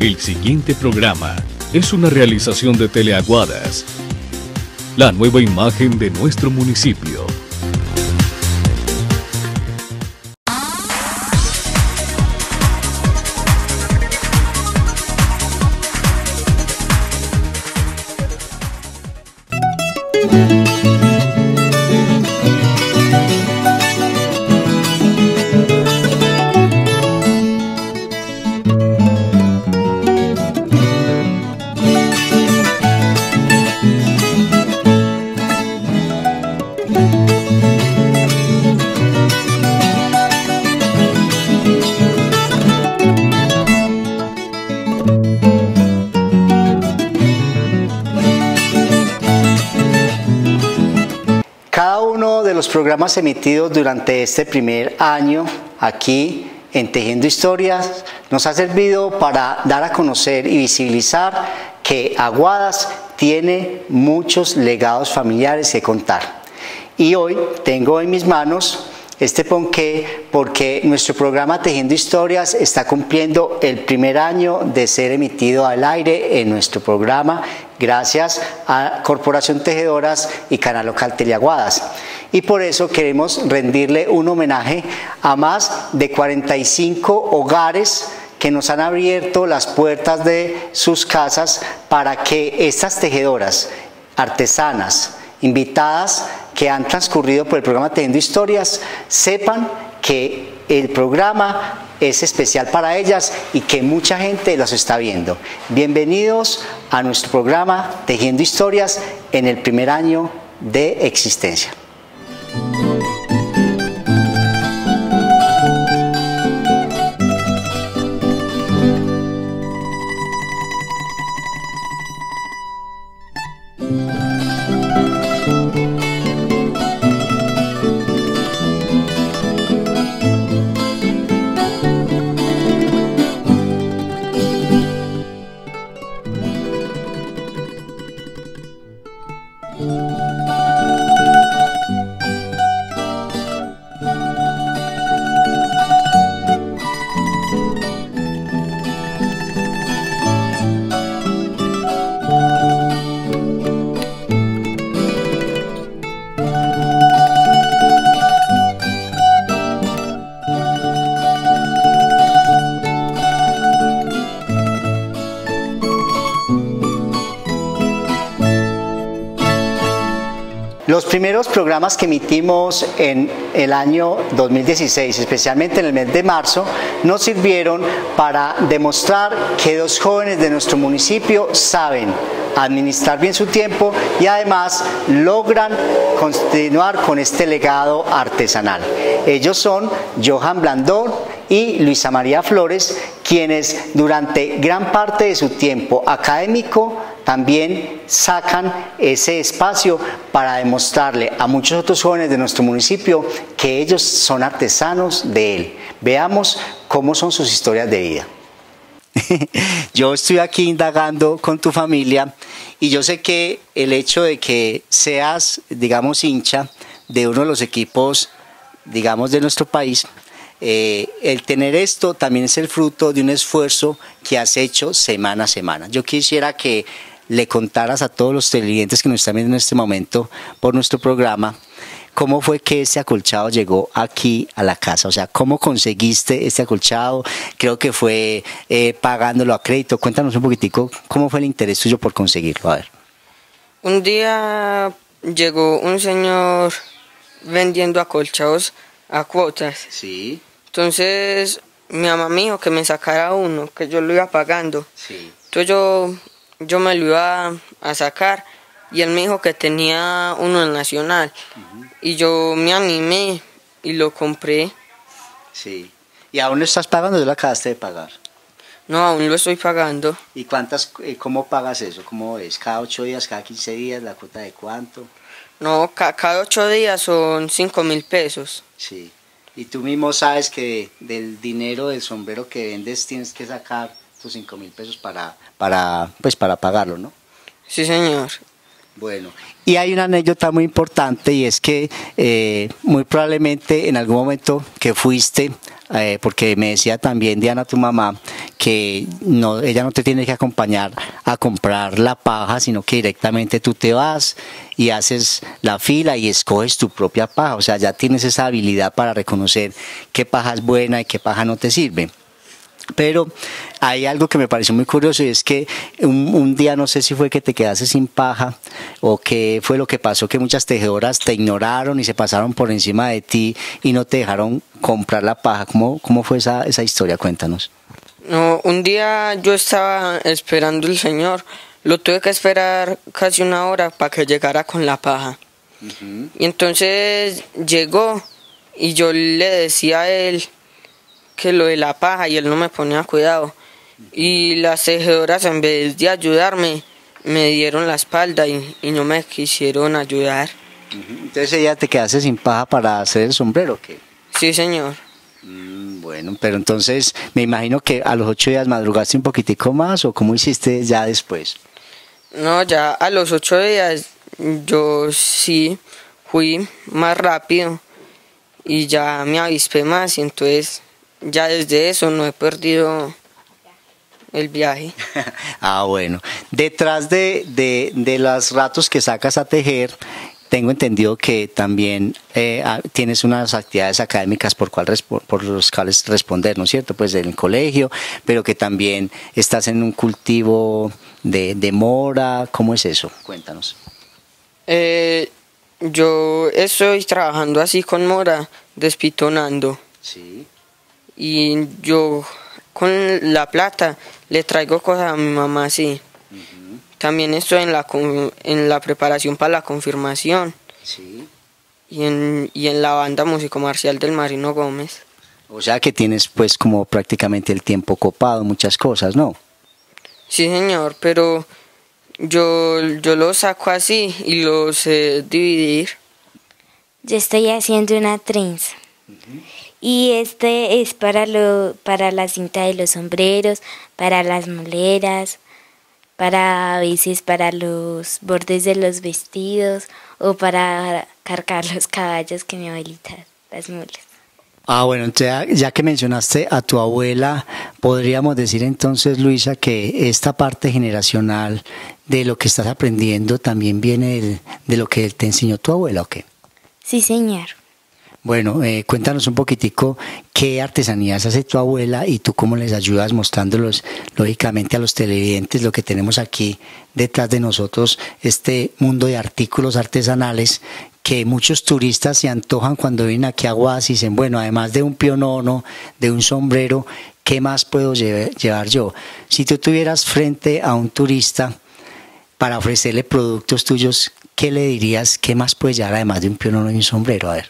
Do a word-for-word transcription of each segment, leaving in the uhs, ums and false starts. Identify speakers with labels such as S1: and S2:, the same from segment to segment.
S1: El siguiente programa es una realización de Teleaguadas, la nueva imagen de nuestro municipio.
S2: Cada uno de los programas emitidos durante este primer año aquí en Tejiendo Historias nos ha servido para dar a conocer y visibilizar que Aguadas tiene muchos legados familiares que contar. Y hoy tengo en mis manos este ponqué porque nuestro programa Tejiendo Historias está cumpliendo el primer año de ser emitido al aire en nuestro programa gracias a Corporación Tejedoras y Canal Local Teleaguadas. Y por eso queremos rendirle un homenaje a más de cuarenta y cinco hogares que nos han abierto las puertas de sus casas para que estas tejedoras artesanas, invitadas que han transcurrido por el programa Tejiendo Historias, sepan que el programa es especial para ellas y que mucha gente los está viendo. Bienvenidos a nuestro programa Tejiendo Historias en el primer año de existencia. Los primeros programas que emitimos en el año dos mil dieciséis, especialmente en el mes de marzo, nos sirvieron para demostrar que dos jóvenes de nuestro municipio saben administrar bien su tiempo y además logran continuar con este legado artesanal. Ellos son Johan Blandón y Luisa María Flores, quienes durante gran parte de su tiempo académico también sacan ese espacio para demostrarle a muchos otros jóvenes de nuestro municipio que ellos son artesanos de él. Veamos cómo son sus historias de vida. Yo estoy aquí indagando con tu familia y yo sé que el hecho de que seas, digamos, hincha de uno de los equipos, digamos, de nuestro país, Eh, el tener esto también es el fruto de un esfuerzo que has hecho semana a semana. Yo quisiera que le contaras a todos los televidentes que nos están viendo en este momento por nuestro programa, cómo fue que este acolchado llegó aquí a la casa, o sea, cómo conseguiste este acolchado. Creo que fue eh, pagándolo a crédito. Cuéntanos un poquitico cómo fue el interés tuyo por conseguirlo. A ver.
S3: Un día llegó un señor vendiendo acolchados a cuotas.
S2: Sí.
S3: Entonces mi mamá me dijo que me sacara uno, que yo lo iba pagando.
S2: Sí.
S3: Entonces yo, yo me lo iba a sacar y él me dijo que tenía uno en Nacional. Uh-huh. Y yo me animé y lo compré.
S2: Sí. ¿Y aún lo estás pagando o lo acabaste de pagar?
S3: No, aún lo estoy pagando.
S2: ¿Y cuántas, eh, cómo pagas eso? ¿Cómo es? ¿Cada ocho días, cada quince días? ¿La cuota de cuánto?
S3: No, ca cada ocho días son cinco mil pesos.
S2: Sí. Y tú mismo sabes que del dinero del sombrero que vendes tienes que sacar tus cinco mil pesos para, para, pues para pagarlo, ¿no?
S3: Sí, señor.
S2: Bueno, y hay una anécdota muy importante y es que eh, muy probablemente en algún momento que fuiste, eh, porque me decía también Diana, tu mamá, que no, ella no te tiene que acompañar a comprar la paja, sino que directamente tú te vas y haces la fila y escoges tu propia paja. O sea, ya tienes esa habilidad para reconocer qué paja es buena y qué paja no te sirve. Pero hay algo que me pareció muy curioso y es que un, un día no sé si fue que te quedaste sin paja o qué fue lo que pasó, que muchas tejedoras te ignoraron y se pasaron por encima de ti y no te dejaron comprar la paja. ¿Cómo, cómo fue esa, esa historia? Cuéntanos.
S3: No, un día yo estaba esperando al señor, lo tuve que esperar casi una hora para que llegara con la paja. Uh-huh. Y entonces llegó y yo le decía a él que lo de la paja y él no me ponía cuidado. Y las tejedoras, en vez de ayudarme, me dieron la espalda y, y no me quisieron ayudar.
S2: Entonces ya te quedaste sin paja para hacer el sombrero, ¿o qué?
S3: Sí, señor.
S2: Mm, bueno, pero entonces me imagino que a los ocho días madrugaste un poquitico más, ¿o cómo hiciste ya después?
S3: No, ya a los ocho días yo sí fui más rápido y ya me avispé más y entonces ya desde eso no he perdido el viaje.
S2: Ah, bueno. Detrás de, de, de los ratos que sacas a tejer, tengo entendido que también eh, tienes unas actividades académicas por, cual, por los cuales responder, ¿no es cierto? Pues en el colegio, pero que también estás en un cultivo de, de mora. ¿Cómo es eso? Cuéntanos.
S3: Eh, yo estoy trabajando así con mora, despitonando.
S2: Sí.
S3: Y yo con la plata le traigo cosas a mi mamá, sí. Uh-huh. También estoy en la en la preparación para la confirmación.
S2: Sí.
S3: Y en, y en la banda músico-marcial del Marino Gómez.
S2: O sea que tienes pues como prácticamente el tiempo copado, muchas cosas, ¿no?
S3: Sí, señor, pero yo, yo lo saco así y lo sé dividir.
S4: Yo estoy haciendo una trenza. Uh-huh. Y este es para, lo, para la cinta de los sombreros, para las moleras, para a veces para los bordes de los vestidos o para cargar los caballos que mi abuelita, las mulas.
S2: Ah, bueno, ya, ya que mencionaste a tu abuela, podríamos decir entonces, Luisa, que esta parte generacional de lo que estás aprendiendo también viene de, de lo que te enseñó tu abuela, ¿o qué?
S4: Sí, señor.
S2: Bueno, eh, cuéntanos un poquitico qué artesanías hace tu abuela y tú cómo les ayudas mostrándolos, lógicamente, a los televidentes lo que tenemos aquí detrás de nosotros, este mundo de artículos artesanales que muchos turistas se antojan cuando vienen aquí a Guas y dicen, bueno, además de un pionono, de un sombrero, ¿qué más puedo llevar, llevar yo? Si tú tuvieras frente a un turista para ofrecerle productos tuyos, ¿qué le dirías? ¿Qué más puedes llevar además de un pionono y un sombrero? A ver.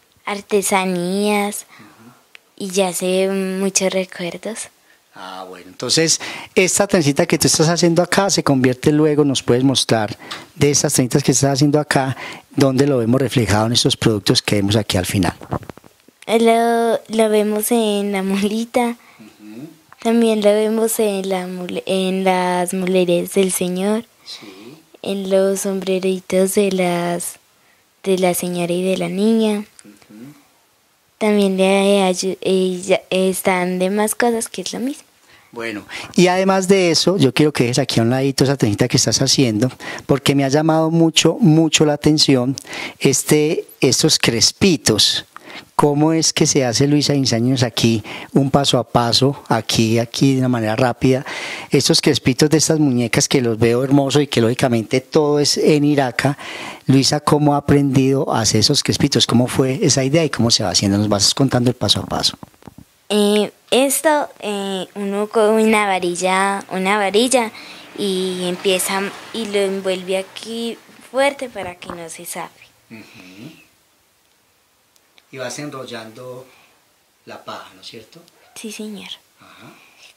S4: Artesanías, uh-huh. Y ya sé muchos recuerdos.
S2: Ah, bueno, entonces esta trencita que tú estás haciendo acá se convierte luego, nos puedes mostrar de estas trencitas que estás haciendo acá, donde lo vemos reflejado en estos productos que vemos aquí al final.
S4: Lo, lo vemos en la mulita, uh-huh. También lo vemos en, la, en las muleres del señor, sí. En los sombreritos de las de la señora y de la niña. Uh-huh. También le, eh, están demás cosas que es lo mismo.
S2: Bueno, y además de eso, yo quiero que dejes aquí a un ladito esa trencita que estás haciendo, porque me ha llamado mucho, mucho la atención este, estos crespitos. ¿Cómo es que se hace, Luisa? Enséñanos aquí un paso a paso, aquí, aquí de una manera rápida, estos crespitos de estas muñecas que los veo hermosos y que lógicamente todo es en Iraca. Luisa, ¿cómo ha aprendido a hacer esos crespitos? ¿Cómo fue esa idea y cómo se va haciendo? Nos vas contando el paso a paso.
S4: Eh, esto, eh, uno con una varilla, una varilla y empieza y lo envuelve aquí fuerte para que no se zafe. Uh-huh.
S2: Y vas enrollando la paja, ¿no es cierto?
S4: Sí, señor.
S2: Ajá.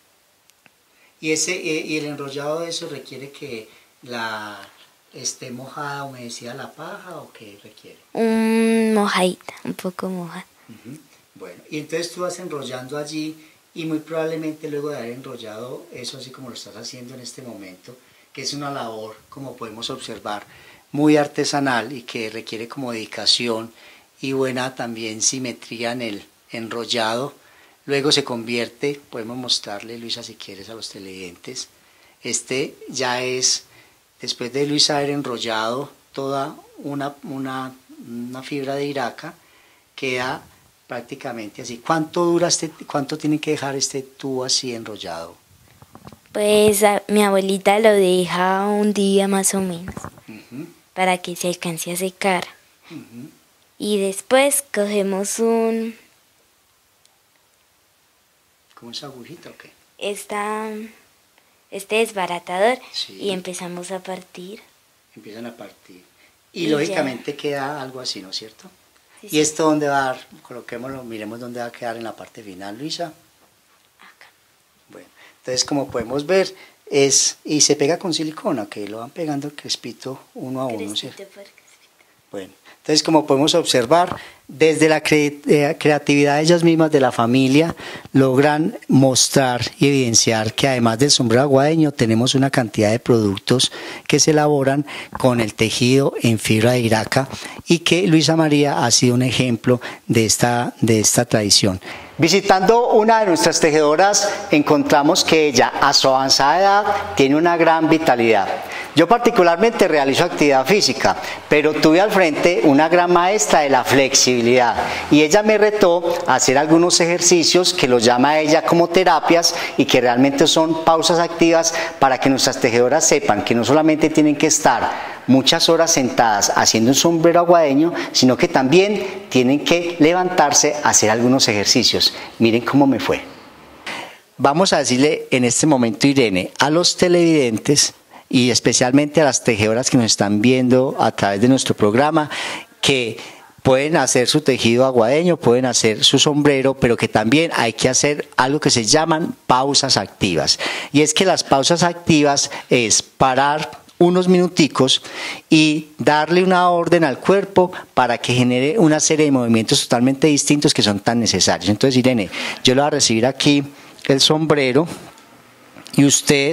S2: ¿Y, ese, y el enrollado de eso requiere que la esté mojada, humedecida la paja o qué requiere?
S4: Un mojadita, un poco mojada.
S2: Uh-huh. Bueno, y entonces tú vas enrollando allí y muy probablemente luego de haber enrollado eso así como lo estás haciendo en este momento, que es una labor, como podemos observar, muy artesanal y que requiere como dedicación y buena también simetría en el enrollado. luego se convierte, podemos mostrarle, Luisa, si quieres, a los televidentes. Este ya es, después de Luisa haber enrollado toda una, una, una fibra de iraca, queda prácticamente así. ¿Cuánto dura este, cuánto tiene que dejar este tubo así enrollado?
S4: Pues a, mi abuelita lo deja un día más o menos,
S2: Uh-huh.
S4: para que se alcance a secar.
S2: Uh-huh.
S4: Y después cogemos un,
S2: ¿Cómo es agujita o qué?
S4: esta, este desbaratador
S2: Sí.
S4: y empezamos a partir.
S2: Empiezan a partir. Y,
S4: Y
S2: lógicamente queda algo así, ¿no es cierto?
S4: Sí,
S2: ¿Y
S4: sí.
S2: esto dónde va a dar? Coloquémoslo, miremos dónde va a quedar en la parte final, Luisa.
S4: Acá.
S2: Bueno, entonces como podemos ver, es, y se pega con silicona, que lo van pegando crespito uno a uno, ¿cierto?
S4: Crespito por crespito.
S2: Bueno, entonces como podemos observar, desde la cre- eh, creatividad de ellas mismas, de la familia, logran mostrar y evidenciar que además del sombrero aguadeño tenemos una cantidad de productos que se elaboran con el tejido en fibra de iraca y que Luisa María ha sido un ejemplo de esta, de esta tradición. Visitando una de nuestras tejedoras, encontramos que ella, a su avanzada edad, tiene una gran vitalidad. Yo particularmente realizo actividad física, pero tuve al frente una gran maestra de la flexibilidad y ella me retó a hacer algunos ejercicios que los llama ella como terapias y que realmente son pausas activas para que nuestras tejedoras sepan que no solamente tienen que estar muchas horas sentadas haciendo un sombrero aguadeño, sino que también tienen que levantarse a hacer algunos ejercicios. Miren cómo me fue. Vamos a decirle en este momento, Irene, a los televidentes y especialmente a las tejedoras que nos están viendo a través de nuestro programa, que pueden hacer su tejido aguadeño, pueden hacer su sombrero, pero que también hay que hacer algo que se llaman pausas activas. Y es que las pausas activas es parar unos minuticos y darle una orden al cuerpo para que genere una serie de movimientos totalmente distintos que son tan necesarios. Entonces, Irene, yo le voy a recibir aquí el sombrero y usted,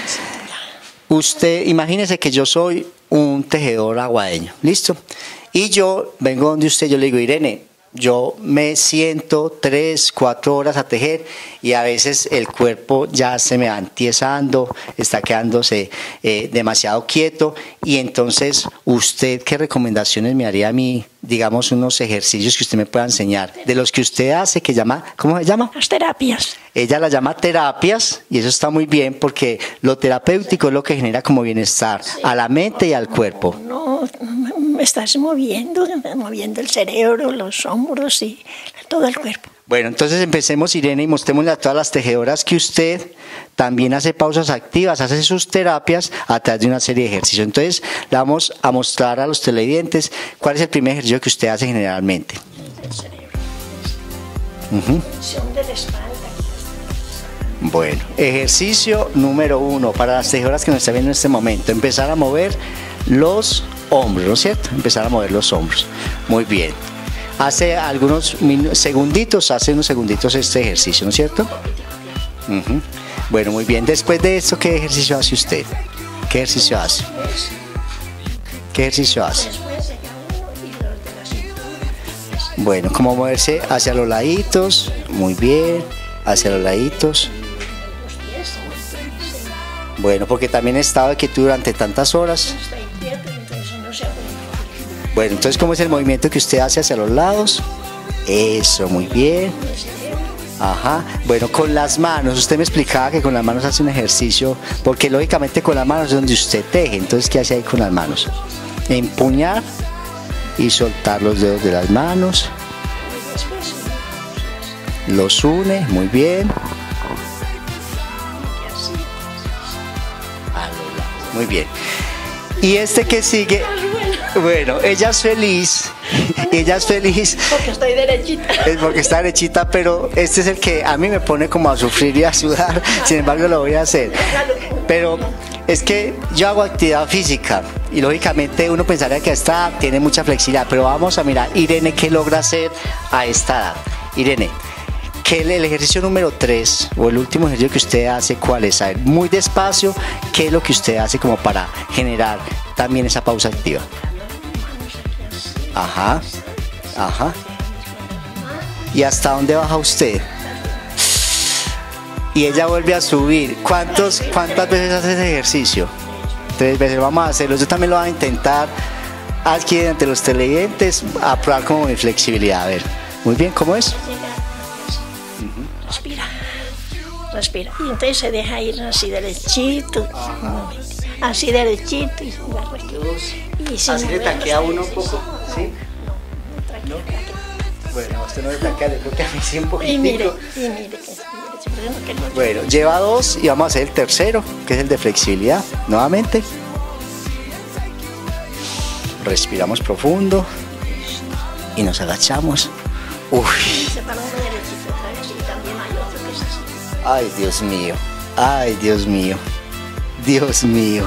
S2: usted, imagínese que yo soy un tejedor aguadeño, ¿listo? Y yo vengo donde usted, yo le digo, Irene, yo me siento tres, cuatro horas a tejer y a veces el cuerpo ya se me va entiesando, está quedándose eh, demasiado quieto y entonces usted, ¿qué recomendaciones me haría a mí? Digamos unos ejercicios que usted me pueda enseñar, de los que usted hace, que llama, ¿cómo se llama?
S5: Las terapias.
S2: Ella la llama terapias y eso está muy bien porque lo terapéutico es lo que genera como bienestar a la mente y al cuerpo.
S5: No, me estás moviendo, moviendo el cerebro, los hombros y todo el cuerpo.
S2: Bueno, entonces empecemos, Irene, y mostrémosle a todas las tejedoras que usted también hace pausas activas, hace sus terapias a través de una serie de ejercicios. Entonces, le vamos a mostrar a los televidentes cuál es el primer ejercicio que usted hace generalmente.
S5: El cerebro.
S2: Uh-huh.
S5: Tensión de la espalda.
S2: Bueno, ejercicio número uno para las tejedoras que nos están viendo en este momento, empezar a mover los hombros, ¿no es cierto? Empezar a mover los hombros. Muy bien. Hace algunos segunditos, hace unos segunditos este ejercicio, ¿no es cierto? Uh-huh. Bueno, muy bien. Después de esto, ¿qué ejercicio hace usted? ¿Qué ejercicio hace? ¿Qué ejercicio hace? Bueno, como moverse hacia los laditos, muy bien, hacia los laditos. Bueno, porque también he estado aquí durante tantas horas. Bueno, entonces, ¿cómo es el movimiento que usted hace hacia los lados? Eso, muy bien. Ajá. Bueno, con las manos, usted me explicaba que con las manos hace un ejercicio, porque lógicamente con las manos es donde usted teje. Entonces, ¿qué hace ahí con las manos? Empuñar y soltar los dedos de las manos. Los une, muy bien. Muy bien. Y este que sigue, bueno, ella es feliz, ella es feliz.
S5: Porque estoy derechita.
S2: Es porque está derechita, pero este es el que a mí me pone como a sufrir y a sudar, sin embargo lo voy a hacer. Pero es que yo hago actividad física y lógicamente uno pensaría que esta tiene mucha flexibilidad, pero vamos a mirar, Irene, ¿qué logra hacer a esta edad? Irene, que el, el ejercicio número tres o el último ejercicio que usted hace, ¿cuál es? A ver, muy despacio, ¿qué es lo que usted hace como para generar también esa pausa activa? Ajá, ajá. ¿Y hasta dónde baja usted? y ella vuelve a subir. ¿Cuántos, ¿Cuántas veces haces ese ejercicio? Tres veces. Vamos a hacerlo. Yo también lo voy a intentar aquí ante los televidentes a probar como mi flexibilidad. A ver, muy bien, ¿cómo es?
S5: Respira, respira. Y entonces se deja ir así derechito, así derechito. Y, y sin
S2: así le taquea uno un poco, ¿sí?
S5: Tranquilo,
S2: ¿No?
S5: tranquilo.
S2: Bueno, usted no le taquea, le creo que a mí sí un poquito.
S5: Y mire, y mire. Que, no.
S2: Bueno, lleva dos y vamos a hacer el tercero, que es el de flexibilidad. Nuevamente. Respiramos profundo y nos agachamos. Uy. Ay, Dios mío. Ay, Dios mío. Dios mío.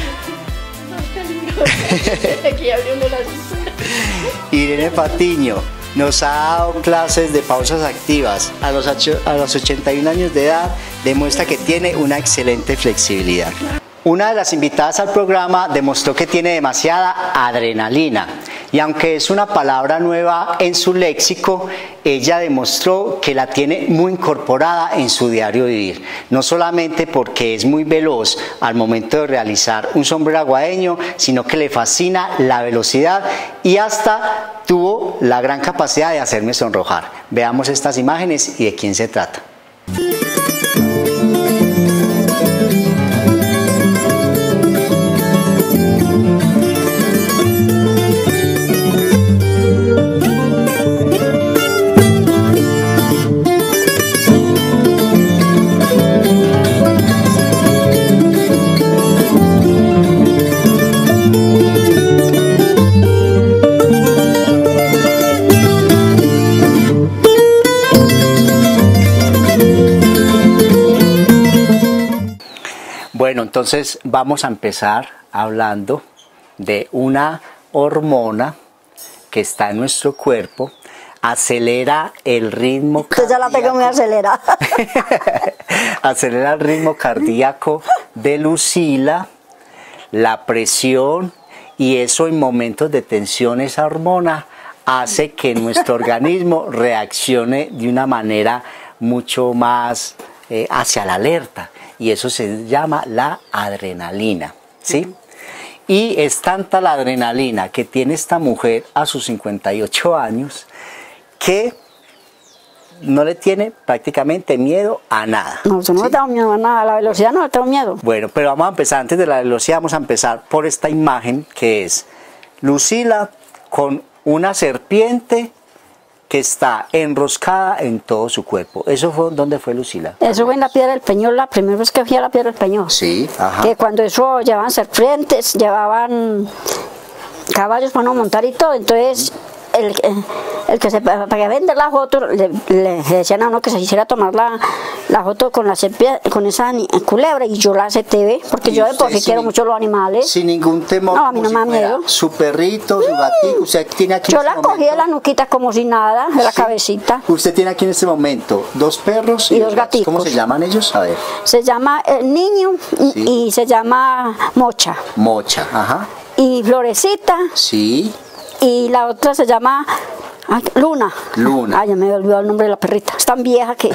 S2: Irene Patiño nos ha dado clases de pausas activas. A los, a los ochenta y un años de edad demuestra que tiene una excelente flexibilidad. Una de las invitadas al programa demostró que tiene demasiada adrenalina y aunque es una palabra nueva en su léxico, ella demostró que la tiene muy incorporada en su diario vivir. No solamente porque es muy veloz al momento de realizar un sombrero aguadeño, sino que le fascina la velocidad y hasta tuvo la gran capacidad de hacerme sonrojar. Veamos estas imágenes y de quién se trata. Bueno, entonces vamos a empezar hablando de una hormona que está en nuestro cuerpo, acelera el ritmo
S6: cardíaco. Usted ya la tengo muy acelerada.
S2: Acelera el ritmo cardíaco de Lucila, la presión, y eso en momentos de tensión, esa hormona hace que nuestro organismo reaccione de una manera mucho más eh, hacia la alerta. Y eso se llama la adrenalina, ¿sí? Y es tanta la adrenalina que tiene esta mujer a sus cincuenta y ocho años que no le tiene prácticamente miedo a nada.
S6: No, yo no
S2: ¿sí?
S6: le tengo miedo a nada, a la velocidad no le tengo miedo.
S2: Bueno, pero vamos a empezar, antes de la velocidad vamos a empezar por esta imagen que es Lucila con una serpiente que está enroscada en todo su cuerpo. ¿Eso fue dónde fue Lucila?
S6: Eso fue en la Piedra del Peñol, la primera vez que fui a la Piedra del Peñol.
S2: Sí, ajá.
S6: Que cuando eso llevaban serpientes, llevaban caballos para no montar y todo, entonces el, el que se para que vender la foto le, le decían a uno que se hiciera tomar la, la foto con la serpiente, con esa culebra, y yo la acepté porque yo de por sí quiero mucho los animales.
S2: Sin ningún temor.
S6: No, a mí no me da miedo.
S2: Su perrito, su gatito, usted tiene aquí.
S6: Yo la cogí de la nuquita como si nada, de la
S2: sí.
S6: cabecita.
S2: Usted tiene aquí en este momento dos perros y,
S6: y dos gatitos.
S2: ¿Cómo se llaman ellos? A ver.
S6: Se llama el niño
S2: sí.
S6: y se llama Mocha.
S2: Mocha, ajá.
S6: Y Florecita.
S2: Sí.
S6: Y la otra se llama ay, Luna.
S2: Luna.
S6: Ay, ya me he olvidado el nombre de la perrita. Es tan vieja que...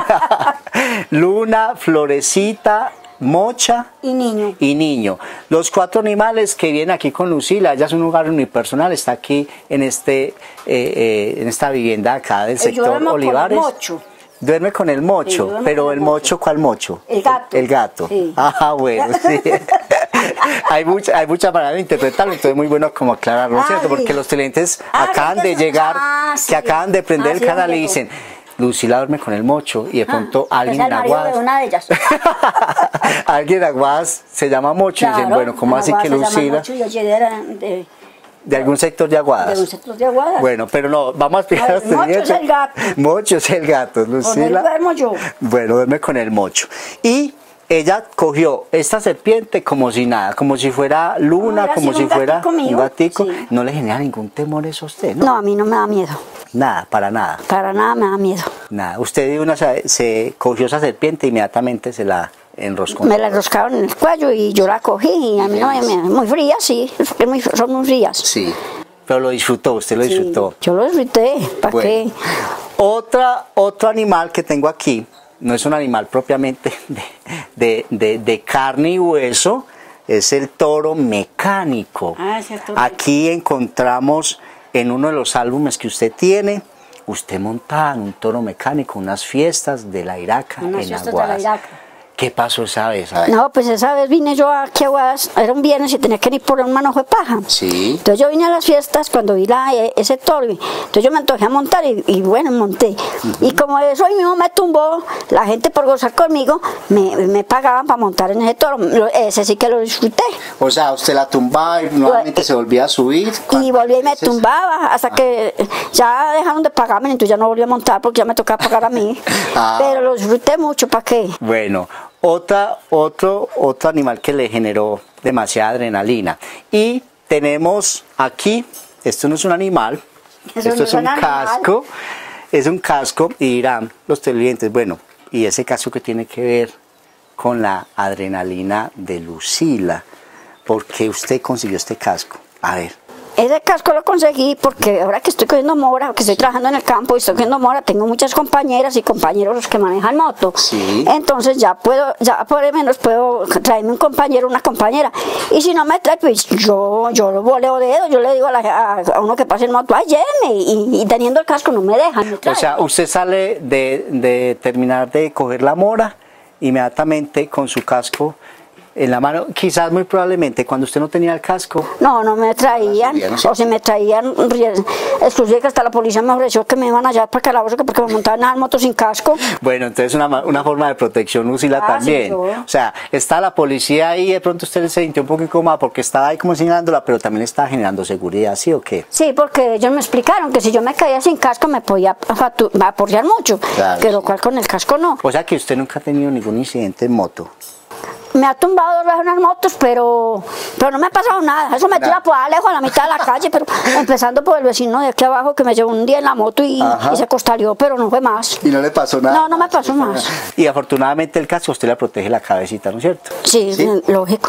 S2: Luna, Florecita, Mocha
S6: y Niño.
S2: Y Niño. Los cuatro animales que vienen aquí con Lucila, ella es un lugar unipersonal, está aquí en, este, eh, eh, en esta vivienda acá del sector
S6: Yo
S2: Olivares.
S6: Con el mocho.
S2: Duerme con el mocho,
S6: sí,
S2: pero el mocho.
S6: mocho,
S2: ¿cuál mocho?
S6: El gato.
S2: El gato.
S6: Sí.
S2: Ah, bueno, sí. hay mucha, hay mucha manera de interpretarlo, entonces es muy bueno como aclararlo,
S6: ah,
S2: ¿cierto?
S6: sí.
S2: Porque los clientes
S6: ah,
S2: acaban de llegar,
S6: ah, sí.
S2: que acaban de prender
S6: ah,
S2: el
S6: sí,
S2: canal y
S6: amigo.
S2: dicen, Lucila duerme con el mocho, y de pronto ah, alguien
S6: es el
S2: en
S6: marido
S2: Aguadas,
S6: de una de ellas.
S2: alguien en Aguadas se llama Mocho,
S6: Claro,
S2: y dicen, bueno, ¿cómo así que Lucila?
S6: Mocho, y yo llegué de, de,
S2: ¿De algún sector de Aguadas?
S6: De un sector de Aguadas.
S2: Bueno, pero no, vamos a explicar a los
S6: Mocho es el gato.
S2: Mocho es el gato, Lucila.
S6: Con él duermo yo.
S2: Bueno, duerme con el mocho. Y ella cogió esta serpiente como si nada, como si fuera Luna,
S6: no,
S2: como si fuera
S6: mío.
S2: un gatico.
S6: Sí.
S2: No le genera ningún temor eso a usted, ¿no?
S6: No, a mí no me da miedo.
S2: Nada, para nada.
S6: Para nada me da miedo.
S2: Nada. Usted de una se, se cogió esa serpiente e inmediatamente se la enroscó.
S6: Me la enroscaron en el cuello y yo la cogí y a mí no me, me muy fría, sí, es muy, son muy frías.
S2: Sí. Pero lo disfrutó, usted lo disfrutó.
S6: Sí, yo lo disfruté, ¿para
S2: bueno.
S6: qué?
S2: Otra, otro animal que tengo aquí no es un animal propiamente de, de, de, de carne y hueso, es el toro mecánico.
S6: Ah, es el toro.
S2: Aquí encontramos en uno de los álbumes que usted tiene, usted montaba en un toro mecánico unas fiestas de la Iraca
S6: Unas
S2: en
S6: fiestas
S2: Aguadas.
S6: de la Iraca.
S2: ¿Qué pasó esa vez? A ver.
S6: No, pues esa vez vine yo aquí a Aguadas, era un viernes y tenía que ir por un manojo de paja.
S2: Sí.
S6: Entonces yo vine a las fiestas cuando vi la, ese toro, y entonces yo me antojé a montar y, y bueno, monté. Uh-huh. Y como eso hoy mismo me tumbó, la gente por gozar conmigo me, me pagaban para montar en ese toro. Ese sí que lo disfruté.
S2: O sea, usted la tumbaba y nuevamente se volvía a subir.
S6: Y volvía y me tumbaba hasta ah. que ya dejaron de pagarme, entonces ya no volví a montar porque ya me tocaba pagar a mí. Ah. Pero lo disfruté mucho, ¿para qué?
S2: Bueno. Otra, otro, otro animal que le generó demasiada adrenalina. Y tenemos aquí, esto no es un animal,
S6: Eso
S2: esto
S6: no
S2: es un
S6: animal.
S2: casco, es un casco y dirán los televidentes, bueno, ¿y ese casco que tiene que ver con la adrenalina de Lucila? ¿Por qué usted consiguió este casco? A ver.
S6: Ese casco lo conseguí porque ahora que estoy cogiendo mora, que estoy trabajando en el campo y estoy cogiendo mora, tengo muchas compañeras y compañeros los que manejan moto.
S2: Sí.
S6: Entonces ya puedo, ya por lo menos puedo traerme un compañero, una compañera. Y si no me trae, pues yo, yo lo voleo dedo, yo le digo a, la, a, a uno que pase en moto, ay, lléveme. Y, y teniendo el casco no me dejan. Me
S2: o sea, usted sale de, de terminar de coger la mora, inmediatamente con su casco en la mano, quizás muy probablemente cuando usted no tenía el casco.
S6: No, no me traían, o si me traían, exclusive que hasta la policía me ofreció que me iban allá para Calabozo porque me montaban en la moto sin casco.
S2: Bueno, entonces una, una forma de protección, Lucila, ah, también. Sí, o sea, está la policía ahí, de pronto usted se sintió un poco incómoda porque estaba ahí como enseñándola, pero también estaba generando seguridad, ¿sí o qué?
S6: Sí, porque ellos me explicaron que si yo me caía sin casco me podía aporrear mucho, claro, que lo cual con el casco no.
S2: O sea que usted nunca ha tenido ningún incidente en moto.
S6: Me ha tumbado dos veces unas motos, pero, pero no me ha pasado nada. Eso me tira por lejos a la mitad de la calle, pero empezando por el vecino de aquí abajo que me llevó un día en la moto y, y se costaleó, pero no fue más.
S2: ¿Y no le pasó nada?
S6: No, no me pasó más.
S2: Y afortunadamente el casco usted le protege la cabecita, ¿no es cierto?
S6: Sí, ¿sí? Lógico.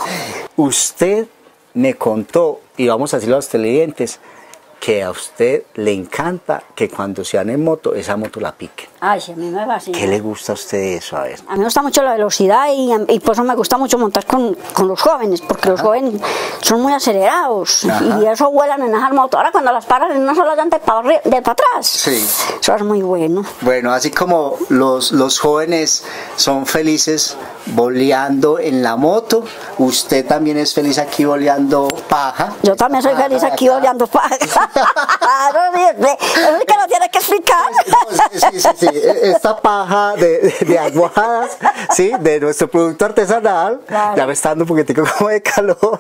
S2: Usted me contó, y vamos a decirlo a los televidentes, que a usted le encanta que cuando se ande en moto, esa moto la pique.
S6: Ay, sí, a mí me fascina.
S2: ¿Qué le gusta a usted de eso? A ver.
S6: A mí me gusta mucho la velocidad y, y por eso me gusta mucho montar con, con los jóvenes, porque Ajá. los jóvenes son muy acelerados. Ajá. Y eso vuelan en esas motos. Ahora cuando las paran en una sola llanta de para, de para atrás,
S2: sí.
S6: Eso es muy bueno.
S2: Bueno, así como los, los jóvenes son felices boleando en la moto, usted también es feliz aquí boleando paja.
S6: Yo también soy feliz aquí boleando paja. No, es que lo tiene que explicar.
S2: Sí, sí, sí, sí. Esta paja de, de, de Aguadas, ¿sí? De nuestro producto artesanal, claro. Ya me está dando un poquitico como de calor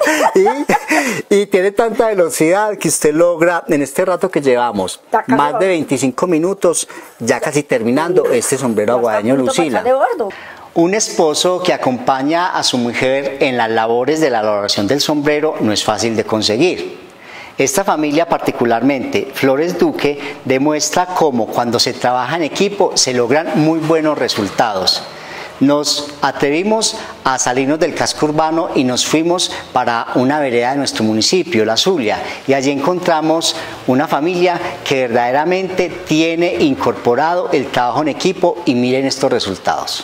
S2: y, y tiene tanta velocidad que usted logra en este rato que llevamos, más de veinticinco minutos, ya casi terminando este sombrero aguadeño Lucila. Un esposo que acompaña a su mujer en las labores de la elaboración del sombrero no es fácil de conseguir. Esta familia particularmente, Flores Duque, demuestra cómo cuando se trabaja en equipo se logran muy buenos resultados. Nos atrevimos a salirnos del casco urbano y nos fuimos para una vereda de nuestro municipio, La Zulia, y allí encontramos una familia que verdaderamente tiene incorporado el trabajo en equipo y miren estos resultados.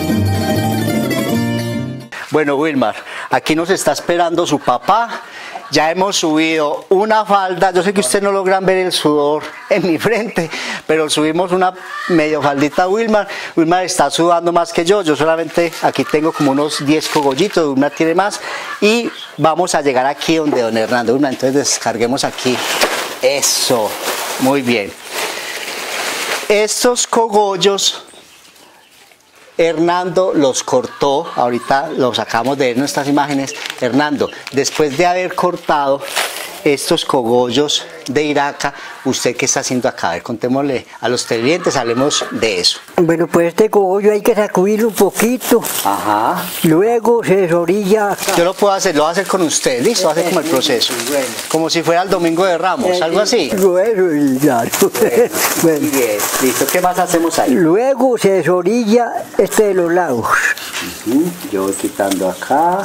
S2: Bueno, Wilmar, aquí nos está esperando su papá Ya hemos subido una falda, yo sé que ustedes no logran ver el sudor en mi frente, pero subimos una medio faldita a Wilmar. Wilmar está sudando más que yo, yo solamente aquí tengo como unos diez cogollitos, Wilmar tiene más, y vamos a llegar aquí donde don Hernando. Wilmar, entonces descarguemos aquí, eso, muy bien. Estos cogollos Hernando los cortó, ahorita los sacamos de nuestras imágenes. Hernando, después de haber cortado estos cogollos de Iraca, ¿usted qué está haciendo acá? A ver, contémosle a los televidentes, hablemos de eso.
S7: Bueno, pues este cogollo hay que sacudirlo un poquito.
S2: Ajá.
S7: Luego se desorilla acá.
S2: Yo lo puedo hacer, lo voy a hacer con usted, listo, va a hacer como el proceso. Bueno. Como si fuera el Domingo de Ramos, algo así.
S7: Bueno, claro.
S2: Bueno,
S7: Bueno.
S2: muy bien, listo, ¿qué más hacemos ahí?
S7: Luego se desorilla este de los lados.
S2: Uh-huh. Yo voy quitando acá.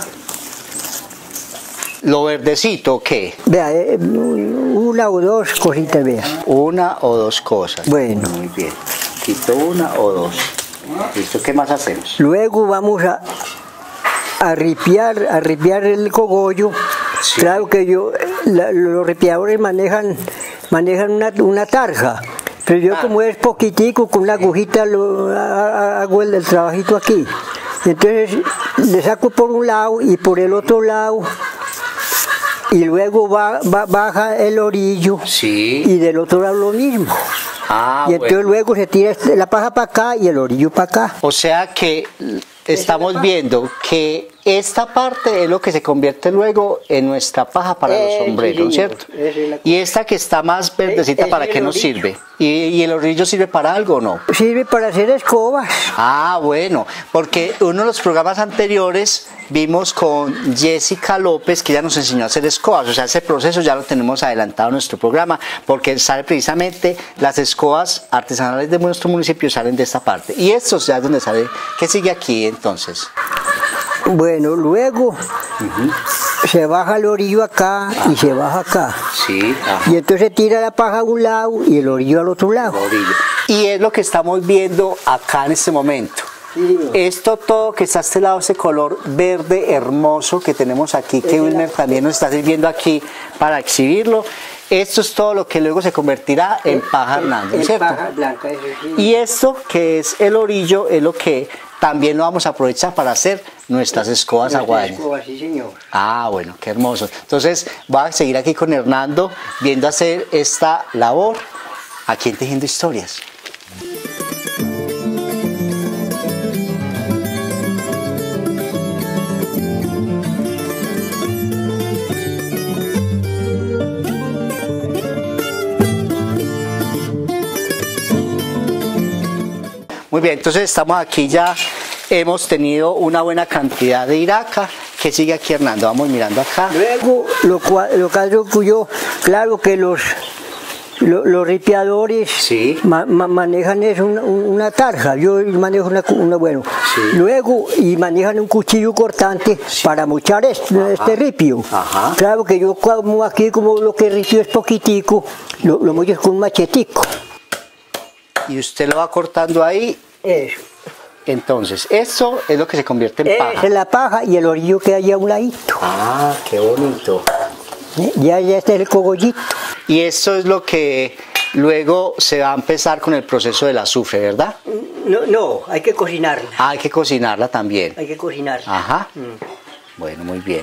S2: ¿Lo verdecito qué?
S7: Vea, eh, una o dos cositas, vea.
S2: Una o dos cosas.
S7: Bueno.
S2: Muy bien. Quito una o dos. Listo, ¿qué más hacemos?
S7: Luego vamos a, a ripiar, a ripiar el cogollo.
S2: Sí.
S7: Claro que yo, la, los ripiadores manejan, manejan una, una tarja. Pero yo, ah, como es poquitico, con una agujita lo, a, a, hago el, el trabajito aquí. Entonces le saco por un lado y por el otro lado. Y luego va, va, baja el orillo,
S2: sí,
S7: y del otro lado lo mismo.
S2: Ah,
S7: y entonces
S2: bueno.
S7: luego se tira la paja para acá y el orillo para acá.
S2: O sea que estamos viendo que esta parte es lo que se convierte luego en nuestra paja para eh, los sombreros, sí, ¿cierto? Es y esta que está más verdecita, es, ¿para qué nos sirve? ¿Y, ¿Y el orillo sirve para algo o no?
S7: Sirve para hacer escobas.
S2: Ah, bueno, porque uno de los programas anteriores vimos con Jessica López que ella nos enseñó a hacer escobas, o sea, ese proceso ya lo tenemos adelantado en nuestro programa, porque sale precisamente las escobas artesanales de nuestro municipio salen de esta parte. Y esto ya es donde sale. ¿Qué sigue aquí entonces?
S7: Bueno, luego uh-huh. se baja el orillo acá, ajá, y se baja acá.
S2: Sí, ajá.
S7: Y entonces se tira la paja a un lado y el orillo al otro lado.
S2: Y es lo que estamos viendo acá en este momento. Sí. Esto todo que está a este lado, ese color verde hermoso que tenemos aquí, que Wilmer también nos está sirviendo aquí para exhibirlo. Esto es todo lo que luego se convertirá en paja Hernando, ¿cierto?
S7: Paja blanca, eso sí.
S2: Y esto que es el orillo es lo que también lo vamos a aprovechar para hacer nuestras escobas aguadeñas.
S7: Sí, señor.
S2: Ah, bueno, qué hermoso. Entonces voy a seguir aquí con Hernando viendo hacer esta labor aquí en Tejiendo Historias. Muy bien, entonces estamos aquí ya, hemos tenido una buena cantidad de Iraca. ¿Qué sigue aquí, Hernando? Vamos mirando acá.
S7: Luego, lo cual, lo que yo, claro que los, los, los ripiadores, sí, ma, ma, manejan es una, una tarja, yo manejo una, una bueno. Sí. Luego, y manejan un cuchillo cortante, sí, para mochar este, este ripio. Ajá. Claro que yo como aquí, como lo que ripio es poquitico, lo, lo mocho con un machetico.
S2: Y usted lo va cortando ahí.
S7: Eso.
S2: Entonces, eso es lo que se convierte en paja.
S7: Esa es la paja y el orillo queda allá a un ladito.
S2: Ah, qué bonito.
S7: ¿Eh? Ya, ya está el cogollito.
S2: Y eso es lo que luego se va a empezar con el proceso del azufre, ¿verdad?
S7: No, no, hay que cocinarla.
S2: Ah, hay que cocinarla también.
S7: Hay que cocinarla.
S2: Ajá.
S7: Mm.
S2: Bueno, muy bien.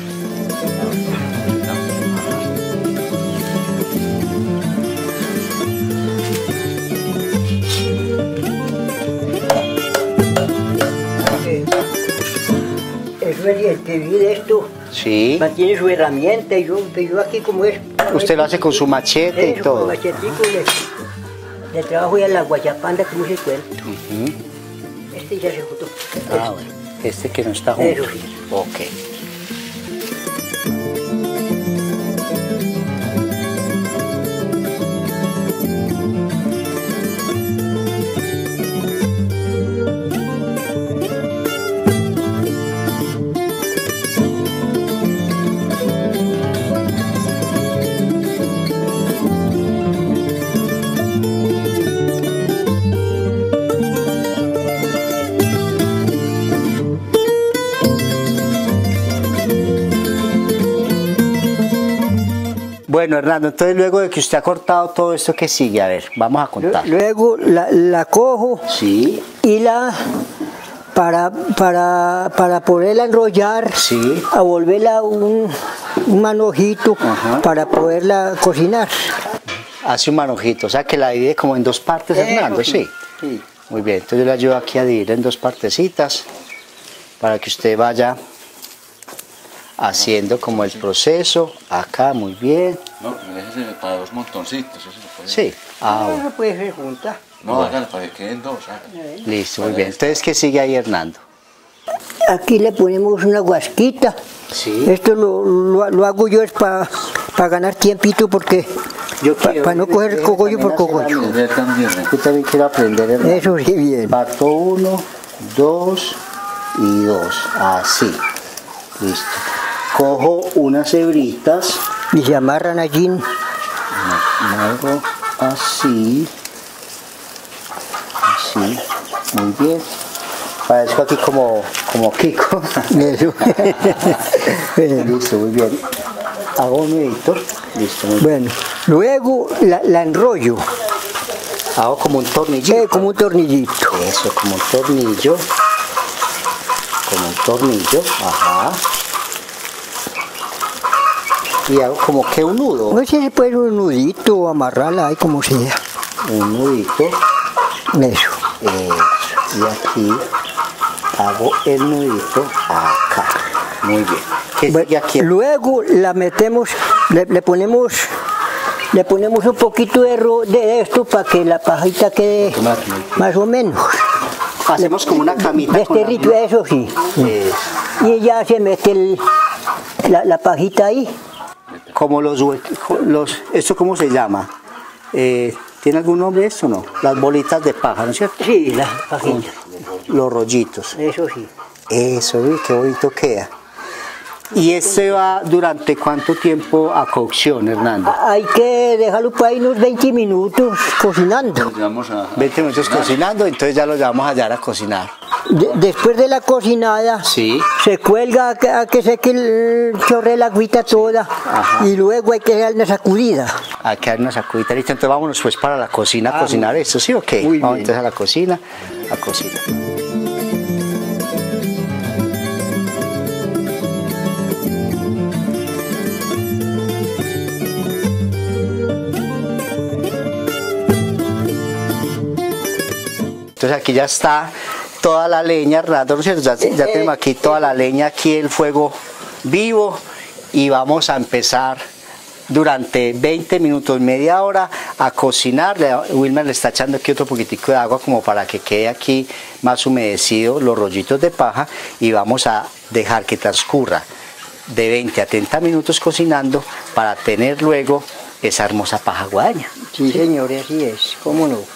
S7: El que vive esto,
S2: sí,
S7: mantiene su herramienta y yo, yo aquí como es.
S2: Usted lo hace con su machete
S7: eso,
S2: y todo.
S7: Con machetico le, le trabajo ya la guayapanda como se cuenta. Uh-huh. Este ya se juntó.
S2: Ah, bueno. Este que no está junto.
S7: Eso sí.
S2: Ok. Bueno, Hernando, entonces luego de que usted ha cortado todo esto, ¿qué sigue? A ver, vamos a contar.
S7: Luego la, la cojo
S2: sí.
S7: y la... Para, para, para poderla enrollar,
S2: sí.
S7: a volverla un, un manojito. Ajá. Para poderla cocinar.
S2: Hace un manojito, o sea que la divide como en dos partes, eh, Hernando, sí. sí. Muy bien, entonces yo le ayudo aquí a dividir en dos partecitas para que usted vaya haciendo como el proceso. Acá, muy bien.
S8: No, me dejes para dos montoncitos, eso se puede.
S2: Sí. Ah,
S7: no, no puede ser junta.
S8: No, bueno. Hágale para que queden dos. Hágale.
S2: Listo, muy bien. Entonces, ¿qué sigue ahí, Hernando?
S7: Aquí le ponemos una guasquita.
S2: Sí.
S7: Esto lo, lo, lo hago yo es para pa ganar tiempito porque para pa no coger cogollo por cogollo.
S2: Yo también, yo también quiero aprender, Hernando.
S7: Eso sí, bien.
S2: Parto uno, dos y dos. Así. Listo. Cojo unas hebritas.
S7: Y se amarran allí.
S2: Hago así. Así, muy bien. Parezco aquí como, como Kiko.
S7: Eso.
S2: Listo, muy bien. Hago un nudito. Listo, muy bien.
S7: Bueno, luego la, la enrollo.
S2: Hago como un tornillito.
S7: Eh, como un tornillito.
S2: Eso, como un tornillo. Como un tornillo, ajá. Y hago como que un nudo.
S7: No sé si puede ser un nudito o amarrarla ahí como sea.
S2: Un nudito.
S7: Eso.
S2: Eso. Y aquí hago el nudito acá. Muy bien. ¿Qué
S7: bueno,
S2: sigue aquí?
S7: Luego la metemos, le, le ponemos le ponemos un poquito de, ro, de esto para que la pajita quede más o menos.
S2: Hacemos como una camita.
S7: De este ritmo, eso sí. Eso. Y ya se mete el, la, la pajita ahí.
S2: Como los, los, ¿esto cómo se llama? Eh, ¿Tiene algún nombre esto o no? Las bolitas de paja, ¿no es cierto?
S7: Sí, las pajitas.
S2: Los rollitos.
S7: Eso sí.
S2: Eso, uy, qué bonito queda. ¿Y este va durante cuánto tiempo a cocción, Hernando?
S7: Hay que dejarlo por ahí unos veinte minutos cocinando.
S2: veinte minutos cocinando, entonces ya lo llevamos allá a cocinar.
S7: De, después de la cocinada,
S2: sí.
S7: se cuelga a que, a que seque el chorre la agüita toda. Ajá. Y luego hay que dar una sacudida.
S2: Hay que dar una sacudida, listo. Entonces vámonos pues para la cocina a ah, cocinar esto, ¿sí o qué?
S7: Muy
S2: Vamos
S7: bien.
S2: Entonces a la cocina, a cocinar. Entonces aquí ya está toda la leña, Hernando, ¿no es cierto? Ya, ya tenemos aquí toda la leña, aquí el fuego vivo y vamos a empezar durante veinte minutos, media hora a cocinar. Wilmer le está echando aquí otro poquitico de agua como para que quede aquí más humedecido los rollitos de paja y vamos a dejar que transcurra de veinte a treinta minutos cocinando para tener luego esa hermosa paja guadaña.
S7: Sí, señor, así es, cómo no.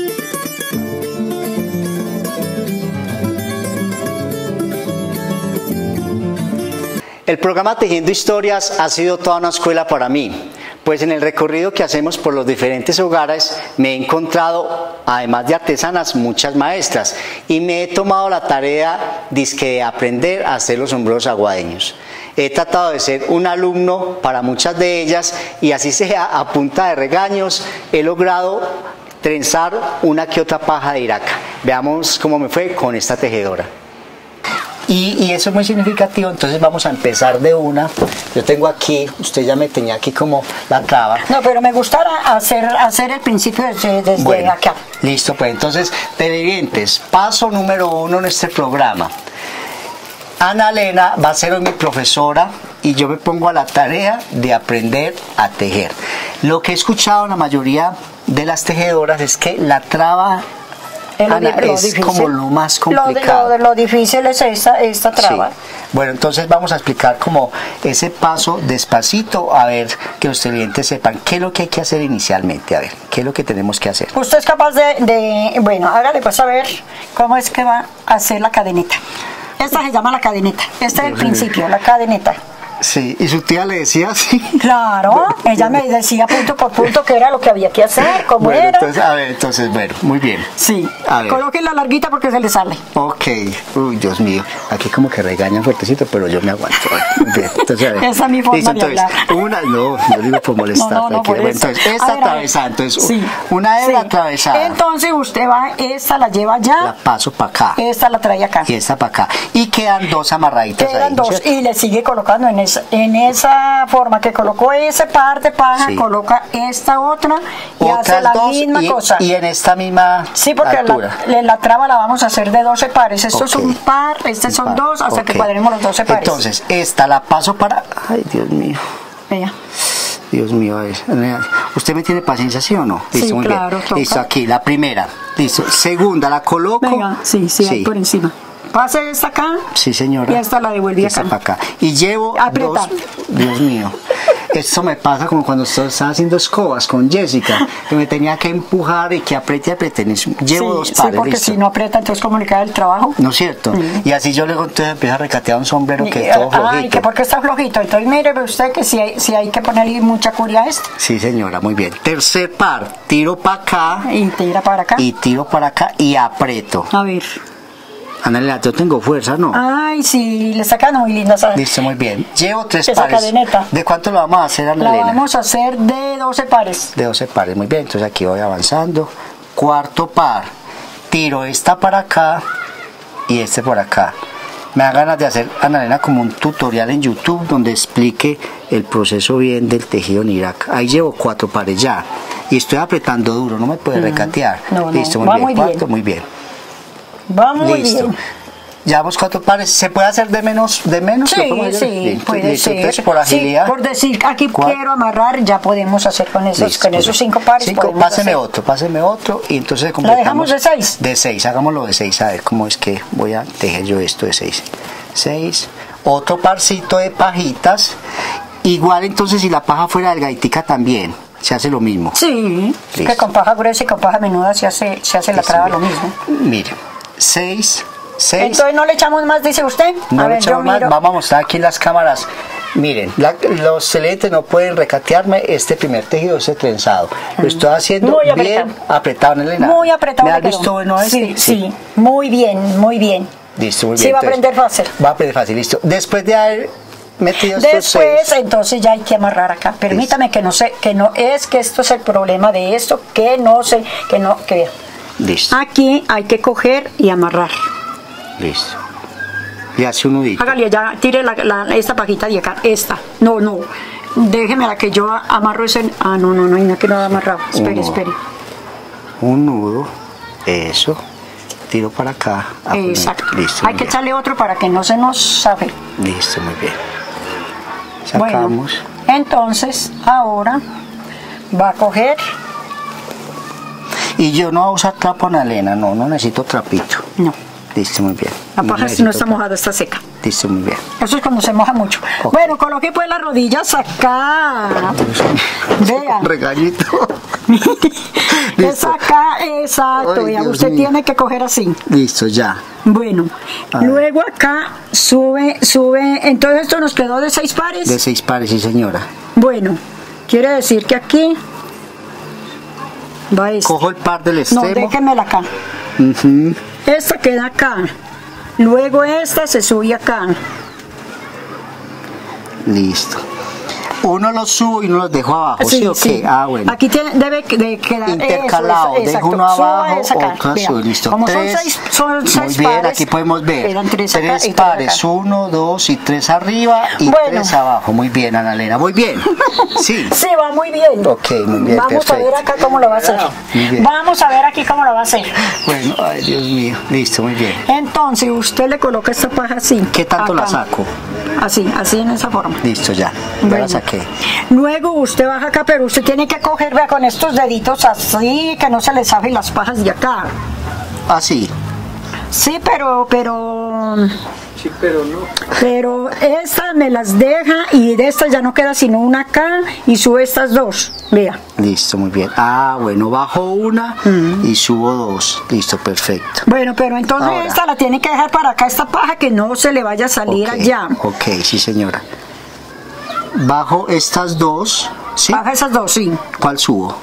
S2: El programa Tejiendo Historias ha sido toda una escuela para mí, pues en el recorrido que hacemos por los diferentes hogares me he encontrado, además de artesanas, muchas maestras y me he tomado la tarea dizque de aprender a hacer los sombreros aguadeños. He tratado de ser un alumno para muchas de ellas y así sea a punta de regaños he logrado trenzar una que otra paja de iraca. Veamos cómo me fue con esta tejedora. Y, y eso es muy significativo, entonces vamos a empezar de una. Yo tengo aquí, usted ya me tenía aquí como la traba.
S6: No, pero me gustará hacer, hacer el principio desde, desde
S2: bueno,
S6: acá.
S2: Listo, pues entonces, televidentes, paso número uno en este programa. Ana Elena va a ser hoy mi profesora y yo me pongo a la tarea de aprender a tejer. Lo que he escuchado en la mayoría de las tejedoras es que la traba Ana, lo, lo es difícil. Como lo más complicado.
S6: Lo, lo, lo difícil es esta, esta traba.
S2: Sí. Bueno, entonces vamos a explicar como ese paso despacito, a ver que los televidentes sepan qué es lo que hay que hacer inicialmente, a ver, qué es lo que tenemos que hacer.
S6: Usted es capaz de, de bueno, hágale pues a ver cómo es que va a hacer la cadenita. Esta se llama la cadenita, este es el principio, la cadenita.
S2: Sí, y su tía le decía así.
S9: Claro, ella me decía punto por punto qué era lo que había que hacer, cómo
S2: bueno,
S9: era.
S2: Entonces, a ver, entonces, bueno, muy bien.
S9: Sí,
S2: a ver.
S9: Coloquen la larguita porque se le sale.
S2: Ok, uy, Dios mío, aquí como que regañan fuertecito, pero yo me aguanto. Bien, entonces, a ver.
S9: Esa es mi forma
S2: Listo,
S9: de
S2: entonces,
S9: hablar.
S2: Una, no, no digo por molestar.
S9: No, no, no, por
S2: bueno,
S9: eso.
S2: entonces, esta
S9: A ver, a ver.
S2: atravesada, entonces,
S9: Sí.
S2: una hebra
S9: Sí.
S2: atravesada.
S9: Entonces usted va, esta la lleva allá.
S2: La paso para acá.
S9: Esta la trae acá.
S2: Y esta para acá. Y quedan dos amarraditas
S9: Quedan
S2: ahí,
S9: dos
S2: ¿cierto?
S9: y le sigue colocando en esa, en esa forma que colocó ese par de paja,
S2: Sí.
S9: coloca esta otra y
S2: Otras
S9: hace la
S2: dos
S9: misma
S2: y,
S9: cosa.
S2: y en esta misma
S9: Sí, porque
S2: altura.
S9: la, la traba la vamos a hacer de doce pares. Esto
S2: Ok.
S9: es un par, este
S2: Un
S9: son
S2: par.
S9: dos, hasta
S2: Ok.
S9: que cuadremos los doce pares.
S2: Entonces, esta la paso para... Ay, Dios mío.
S9: Vea.
S2: Dios mío, a ver. ¿Usted me tiene paciencia, sí o no? Listo,
S9: Sí,
S2: muy
S9: claro,
S2: bien.
S9: toca.
S2: Listo, aquí, la primera. Listo. Segunda, la coloco.
S9: Venga, sí, sí, ahí por encima. Pase esta acá.
S2: Sí, señora.
S9: Y esta la devuelve
S2: Esta
S9: acá.
S2: para acá. Y llevo
S9: Aprieta.
S2: dos... Dios mío. Esto me pasa como cuando estaba haciendo escobas con Jessica, que me tenía que empujar y que apriete y apriete. Llevo
S9: sí,
S2: dos
S9: sí,
S2: pares,
S9: porque
S2: listo.
S9: si no aprieta, entonces como le cae el trabajo.
S2: ¿No es cierto?
S9: Mm.
S2: Y así yo luego entonces empiezo a recatear un sombrero que
S9: Y,
S2: es todo flojito.
S9: ay, que porque está flojito. Entonces mire ve usted que si hay, si hay que ponerle mucha curia a esto.
S2: Sí, señora, muy bien. Tercer par, tiro para acá.
S9: Y tira para acá.
S2: Y tiro para acá y aprieto.
S9: A ver.
S2: Ana, yo tengo fuerza, ¿no?
S9: Ay, sí, le está quedando muy linda esa.
S2: Listo, muy bien. Llevo tres
S9: Esa
S2: pares.
S9: cadeneta.
S2: ¿De cuánto lo vamos a hacer, Ana
S9: La
S2: Elena?
S9: vamos a hacer de doce pares.
S2: De doce pares, muy bien. Entonces aquí voy avanzando. Cuarto par. Tiro esta para acá y este por acá. Me da ganas de hacer, Ana Elena, como un tutorial en YouTube donde explique el proceso bien del tejido en Irak. Ahí llevo cuatro pares ya. Y estoy apretando duro, no me puede recatear.
S9: No, no,
S2: Listo, muy
S9: va
S2: bien.
S9: muy bien.
S2: Cuarto, muy bien.
S9: Vamos muy
S2: Listo.
S9: bien.
S2: Llevamos cuatro pares. ¿Se puede hacer de menos? ¿De menos?
S9: Sí,
S2: ¿Lo podemos hacer?
S9: sí,
S2: Listo,
S9: puede
S2: listo.
S9: ser.
S2: Entonces, por
S9: Sí,
S2: agilidad.
S9: por decir, aquí
S2: ¿Cuál?
S9: quiero amarrar, ya podemos hacer con esos,
S2: Listo,
S9: con
S2: muy
S9: esos
S2: bien.
S9: cinco pares.
S2: Cinco,
S9: podemos
S2: páseme
S9: hacer.
S2: otro, páseme otro y entonces
S9: ¿La
S2: completamos.
S9: dejamos de seis?
S2: De seis, hagámoslo de seis, a ver cómo es que voy a tejer yo esto de seis. Seis, otro parcito de pajitas. Igual entonces si la paja fuera delgaditica también, se hace lo mismo.
S9: Sí, es que
S2: Listo.
S9: con paja gruesa y con paja menuda se hace, se hace la
S2: Listo,
S9: traba
S2: bien.
S9: lo mismo.
S2: Mire, seis, seis.
S9: Entonces no le echamos más, dice usted.
S2: No
S9: a
S2: le
S9: ver, yo
S2: echamos más,
S9: miro.
S2: vamos a mostrar aquí las cámaras. Miren, la- los clientes no pueden recatearme este primer tejido, este trenzado. Lo estoy haciendo
S9: Muy
S2: bien
S9: apretado.
S2: apretado, Elena.
S9: Muy apretado.
S2: ¿Me
S9: le
S2: has
S9: quedó.
S2: visto bueno este?
S9: Sí, sí, muy bien, muy bien.
S2: Listo, muy
S9: Sí,
S2: bien.
S9: va a
S2: entonces,
S9: aprender fácil.
S2: Va a aprender fácil, listo. Después de haber metido estos
S9: Después,
S2: seis,
S9: entonces ya hay que amarrar acá. Permítame que no sé, que no es que esto es el problema de esto, que no sé, que no, que vea.
S2: listo,
S9: Aquí hay que coger y amarrar.
S2: listo. Y hace un nudito.
S9: Hágale ya, tire la, la- esta pajita de acá, esta. No, no. Déjeme la que yo amarro ese. Ah, no, no, no, no, que no ha amarrado. Espere,
S2: Uno.
S9: espere.
S2: Un nudo, eso. Tiro para acá. apunto.
S9: Exacto.
S2: Listo,
S9: Hay
S2: muy
S9: que
S2: bien.
S9: echarle otro para que no se nos sabe.
S2: Listo, muy bien.
S9: Bueno,
S2: Sacamos.
S9: entonces ahora va a coger.
S2: Y yo no voy a usar trapo, Ana Elena, no, no necesito trapito.
S9: No,
S2: Listo, muy bien.
S9: la
S2: No
S9: paja no
S2: necesito
S9: está
S2: trapo.
S9: mojada, está seca.
S2: Listo, muy bien.
S9: Eso es cuando se moja mucho.
S2: Ok.
S9: Bueno, coloque pues las rodillas acá. Vea.
S2: Regañito.
S9: Es
S2: Listo.
S9: acá, exacto.
S2: Ay,
S9: Vea,
S2: Dios
S9: usted
S2: mío.
S9: tiene que coger así.
S2: Listo, ya.
S9: Bueno,
S2: A ver.
S9: luego acá sube, sube. Entonces esto nos quedó de seis pares.
S2: De seis pares, sí, señora.
S9: Bueno, quiere decir que aquí va esto.
S2: Cojo el par del
S9: No,
S2: extremo.
S9: déjemela acá.
S2: Ujú.
S9: Esta queda acá. Luego esta se sube acá.
S2: Listo. Uno los subo y uno los dejo abajo, ¿sí, o qué? Ah, bueno.
S9: Aquí tiene, debe de quedar
S2: Intercalado,
S9: eso, eso,
S2: dejo
S9: exacto.
S2: uno
S9: Suba
S2: abajo,
S9: esa acá.
S2: otro
S9: Vea,
S2: azul, listo.
S9: Como
S2: tres,
S9: son seis, son seis
S2: muy bien,
S9: pares,
S2: aquí podemos ver.
S9: quedan tres, acá y tres
S2: pares,
S9: acá.
S2: uno, dos y tres arriba y
S9: Bueno.
S2: tres abajo. Muy bien, Ana Elena, muy bien. Sí.
S9: Sí, va muy bien.
S2: Ok, muy bien,
S9: Vamos a ver
S2: perfecto.
S9: acá cómo lo va a hacer.
S2: Muy bien.
S9: Vamos a ver aquí cómo lo va a hacer.
S2: Bueno, ay, Dios mío. Listo, muy bien.
S9: Entonces usted le coloca esta paja así.
S2: ¿Qué tanto la
S9: acá.
S2: saco?
S9: Así, así en esa forma.
S2: Listo, ya. Ya
S9: Bueno.
S2: la saqué.
S9: Luego usted baja acá, pero usted tiene que coger, vea, con estos deditos así, que no se le saben las pajas de acá.
S2: Así.
S9: Sí, pero, pero...
S2: Sí, pero no.
S9: Pero estas me las deja y de estas ya no queda sino una acá y sube estas dos. Vea.
S2: Listo, muy bien. Ah, bueno, bajo una y subo dos. Listo, perfecto.
S9: Bueno, pero entonces
S2: Ahora.
S9: esta la tiene que dejar para acá, esta paja, que no se le vaya a salir
S2: Ok,
S9: allá.
S2: Ok, sí, señora. bajo estas dos, ¿sí?
S9: Baja esas dos, sí.
S2: ¿Cuál subo?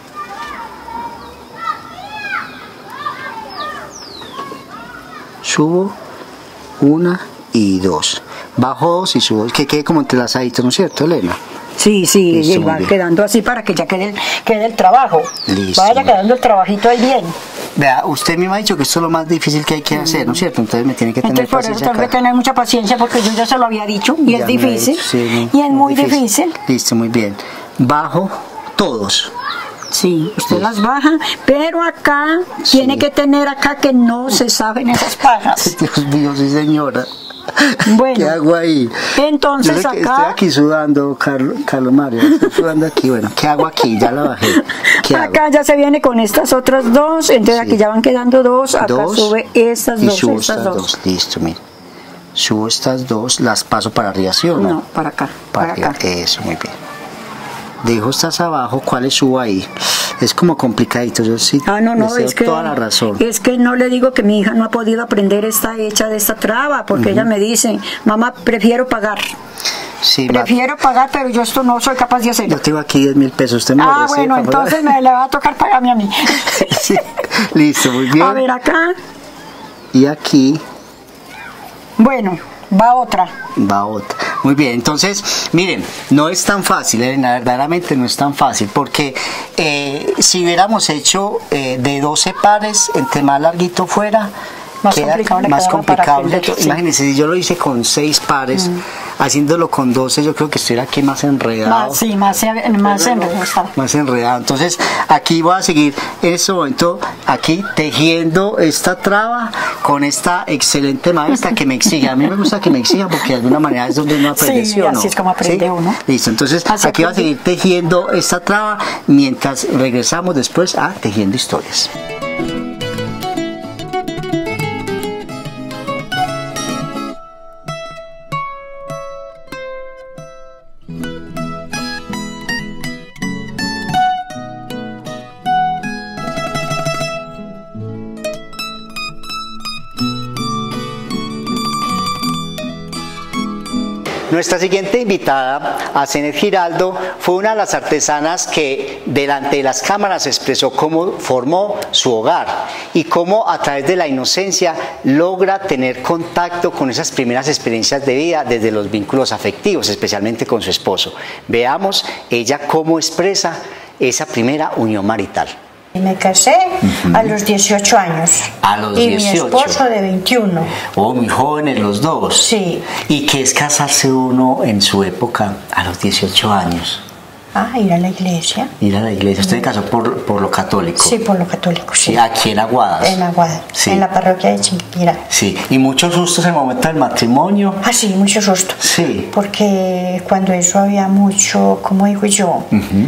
S2: Subo una y dos. Bajo dos y subo, que quede como entrelazadito, ¿no es cierto, Elena?
S9: Sí, sí,
S2: Listo,
S9: y va quedando así para que ya quede, quede el trabajo.
S2: Listo.
S9: Vaya quedando el trabajito ahí bien.
S2: Vea, usted me ha dicho que esto es lo más difícil que hay que hacer, ¿no es cierto? Entonces me tiene que tener
S9: Entonces por eso
S2: paciencia
S9: tengo que
S2: acá.
S9: tener mucha paciencia porque yo ya se lo había dicho y
S2: Ya
S9: es
S2: me ha
S9: difícil.
S2: dicho, sí,
S9: y es muy difícil.
S2: Listo, muy bien. Bajo todos.
S9: Sí, usted las baja, pero acá
S2: Sí.
S9: tiene que tener acá que no se saben esas pajas.
S2: Dios mío, sí señora.
S9: Bueno,
S2: ¿Qué hago ahí?
S9: entonces
S2: Yo sé que
S9: acá-
S2: estoy aquí sudando, Carlos, Carlos Mario. Estoy sudando aquí. Bueno, ¿qué hago aquí? Ya la bajé. ¿Qué hago?
S9: acá ya se viene con estas otras dos, entonces
S2: Sí.
S9: aquí ya van quedando dos, acá
S2: Dos,
S9: sube estas
S2: y
S9: dos,
S2: subo
S9: estas,
S2: estas
S9: dos.
S2: dos. Listo, mire. Subo estas dos, las paso para arriba, ¿sí o no?
S9: No, para acá, para,
S2: Para
S9: acá.
S2: arriba. Eso, muy bien. Dejo estas abajo, ¿cuáles subo ahí? Es como complicadito, yo sí
S9: Ah, no, no,
S2: les doy
S9: es que,
S2: toda la razón.
S9: es que no le digo que mi hija no ha podido aprender esta hecha de esta traba, porque ella me dice, mamá, prefiero pagar,
S2: Sí, ma-
S9: prefiero pagar, pero yo esto no soy capaz de hacerlo.
S2: yo tengo aquí diez mil pesos, usted me lo
S9: Ah,
S2: recibe,
S9: bueno,
S2: por favor?
S9: entonces me le va a tocar pagarme a mí.
S2: Sí, listo, muy bien.
S9: A ver, acá,
S2: Y aquí
S9: bueno, va otra.
S2: va otra. Muy bien, entonces, miren, no es tan fácil, Elena, verdaderamente no es tan fácil, porque eh, si hubiéramos hecho eh, de doce pares, entre más larguito fuera,
S9: Más
S2: queda
S9: complicado le
S2: más
S9: quedaba para
S2: complicado.
S9: aquel de- sí.
S2: Imagínense, si yo lo hice con seis pares, haciéndolo con doce, yo creo que estuviera aquí más enredado.
S9: Más, sí, más, más enredado está.
S2: Más enredado. Entonces, aquí voy a seguir en este momento, aquí tejiendo esta traba con esta excelente maestra que me exige. A mí me gusta que me exijan porque de alguna manera es donde uno aprende,
S9: Sí,
S2: ¿sí o no?
S9: así es como aprende
S2: ¿Sí?
S9: uno.
S2: Listo, entonces
S9: Así
S2: aquí voy a
S9: aprendí.
S2: seguir tejiendo esta traba mientras regresamos después a Tejiendo Historias. Nuestra siguiente invitada, Asenet Giraldo, fue una de las artesanas que delante de las cámaras expresó cómo formó su hogar y cómo a través de la inocencia logra tener contacto con esas primeras experiencias de vida desde los vínculos afectivos, especialmente con su esposo. Veamos ella cómo expresa esa primera unión marital.
S10: Me casé a los dieciocho años.
S2: A los
S10: y
S2: dieciocho.
S10: mi esposo de veintiuno.
S2: Oh, muy jóvenes los dos.
S10: Sí.
S2: ¿Y qué es casarse uno en su época a los dieciocho años?
S10: Ah, ir a la iglesia.
S2: Ir a la iglesia. ¿Usted se casó por, por lo católico?
S10: Sí, por lo católico, sí.
S2: Sí, aquí en Aguadas.
S10: En Aguada,
S2: Sí.
S10: en la parroquia de Chiquinquirá.
S2: Sí, y muchos sustos en el momento del matrimonio.
S10: Ah, sí, mucho susto.
S2: Sí.
S10: Porque cuando eso había mucho, ¿cómo digo yo?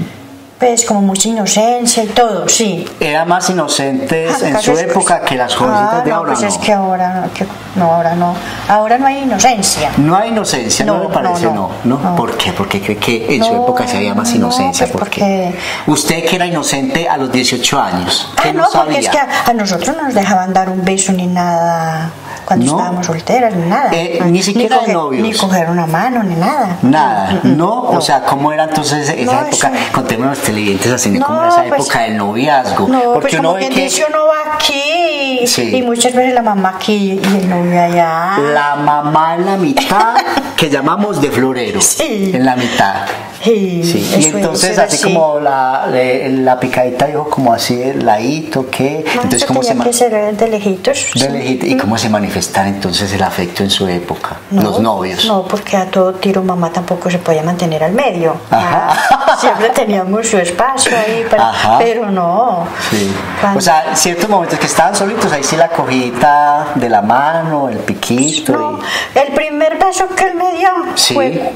S10: Pues como mucha inocencia y todo, sí.
S2: Era más inocentes
S10: Ah,
S2: en
S10: casi
S2: su
S10: es-
S2: época que las jovencitas
S10: Ah,
S2: de
S10: no,
S2: ahora.
S10: pues
S2: no.
S10: es que ahora no, que- no, ahora no. Ahora no hay inocencia.
S2: No hay inocencia, no,
S10: No,
S2: me parece,
S10: no,
S2: no,
S10: no,
S2: no.
S10: no.
S2: ¿Por qué? Porque cree que en su
S10: No,
S2: época se había más
S10: no,
S2: inocencia.
S10: pues
S2: ¿Por qué? Usted que era inocente a los dieciocho años, ¿qué
S10: Ah,
S2: no,
S10: no,
S2: sabía?
S10: porque es que a, a nosotros no nos dejaban dar un beso ni nada cuando
S2: No.
S10: estábamos solteras, ni nada.
S2: Eh, ni siquiera de
S10: coger,
S2: novios.
S10: Ni coger una mano, ni nada.
S2: Nada,
S10: Mm, mm,
S2: no, o sea, ¿cómo era entonces esa
S10: No,
S2: época?
S10: eso-
S2: Contémonos los televidentes así,
S10: No,
S2: ¿cómo era esa
S10: pues-
S2: época del noviazgo?
S10: No,
S2: Porque
S10: pues
S2: uno
S10: como
S2: ve
S10: quien
S2: que
S10: dice, uno va aquí
S2: Sí.
S10: y muchas veces la mamá aquí y el novio allá.
S2: la mamá en la mitad, que llamamos de florero,
S10: Sí.
S2: en la mitad.
S10: Sí,
S2: Sí, y
S10: eso
S2: entonces
S10: es
S2: así
S10: así.
S2: como la, le- la picadita dijo como así el ladito, ¿qué?
S10: No,
S2: Entonces
S10: eso
S2: cómo se
S10: tenía
S2: ma-
S10: que ser de lejitos.
S2: de
S10: sí.
S2: lejito- ¿Y cómo se manifestara entonces el afecto en su época?
S10: No,
S2: Los novios.
S10: No, porque a todo tiro mamá tampoco se podía mantener al medio.
S2: Ajá.
S10: Ah, siempre teníamos su espacio ahí, para-
S2: Ajá.
S10: pero no.
S2: Sí.
S10: Cuando-
S2: O sea, ciertos momentos que estaban solitos, ahí sí la cogidita de la mano, el piquito.
S10: No,
S2: y-
S10: el primer beso que él me dio
S2: Sí.
S10: fue,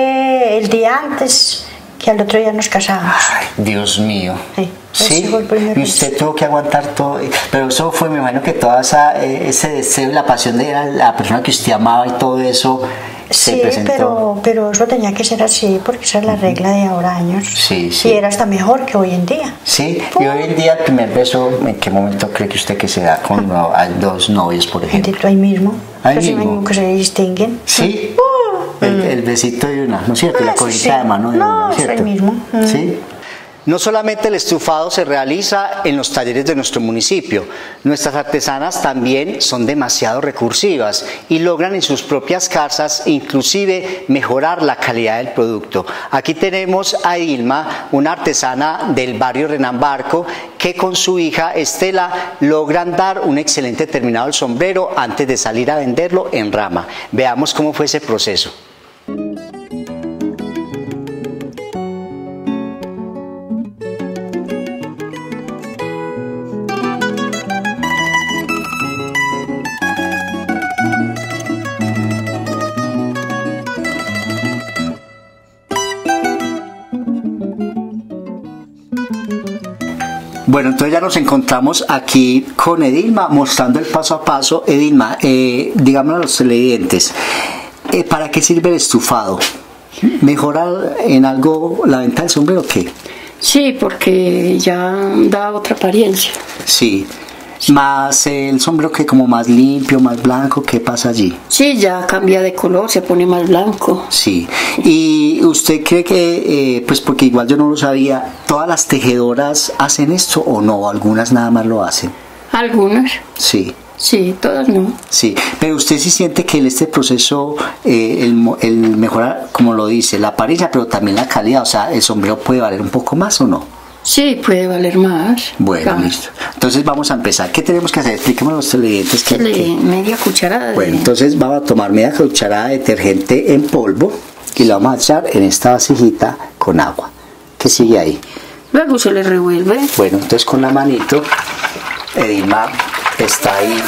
S10: fue el día antes que al otro día nos casamos.
S2: Ay, Dios mío.
S10: Sí,
S2: Sí,
S10: ese fue el primer
S2: y
S10: beso.
S2: usted tuvo que aguantar todo. Pero eso fue, me imagino que toda esa, eh, ese deseo y la pasión de la, la persona que usted amaba y todo eso se
S10: Sí,
S2: presentó.
S10: pero, pero eso tenía que ser así porque esa es la regla de ahora años.
S2: Sí, sí.
S10: Y era hasta mejor que hoy en día.
S2: Sí, y hoy en día el primer beso, ¿en qué momento cree que usted que se da con no- a dos novios, por ejemplo?
S10: Bendito ahí mismo.
S2: Ahí
S10: Casi
S2: mismo.
S10: mismo que se distinguen.
S2: Sí.
S10: Uh,
S2: el, el besito de una, ¿no es cierto?
S10: Ah,
S2: la
S10: eso
S2: cosita
S10: sí.
S2: de mano de
S10: No,
S2: una, ¿no es
S10: es el
S2: cierto?
S10: mismo. Mm.
S2: ¿Sí? No solamente el estufado se realiza en los talleres de nuestro municipio, nuestras artesanas también son demasiado recursivas y logran en sus propias casas inclusive mejorar la calidad del producto. Aquí tenemos a Dilma, una artesana del barrio Renambarco, que con su hija Estela logran dar un excelente terminado del sombrero antes de salir a venderlo en rama. Veamos cómo fue ese proceso. Bueno, entonces ya nos encontramos aquí con Edilma mostrando el paso a paso. Edilma, eh, dígame a los televidentes, eh, ¿para qué sirve el estufado? ¿Mejora en algo la venta del sombrero o qué?
S9: Sí, porque ya da otra apariencia.
S2: Sí. Más el sombrero que como más limpio, más blanco, ¿qué pasa allí?
S9: Sí, ya cambia de color, se pone más blanco.
S2: Sí. ¿Y usted cree que, eh, pues porque igual yo no lo sabía, todas las tejedoras hacen esto o no? ¿Algunas nada más lo hacen?
S9: Algunas.
S2: Sí.
S9: Sí, todas no.
S2: Sí, pero usted sí siente que en este proceso eh, el, el mejorar, como lo dice, la apariencia, pero también la calidad, o sea, ¿el sombrero puede valer un poco más o no?
S9: Sí, puede valer más.
S2: Bueno,
S9: claro.
S2: Listo. Entonces vamos a empezar. ¿Qué tenemos que hacer? Explíqueme a los televidentes que,
S9: Le,
S2: que...
S9: media cucharada de...
S2: Bueno, entonces vamos a tomar media cucharada de detergente en polvo y la vamos a echar en esta vasijita con agua. ¿Qué sigue ahí?
S9: Luego se le revuelve.
S2: Bueno, entonces con la manito, Edilma está ahí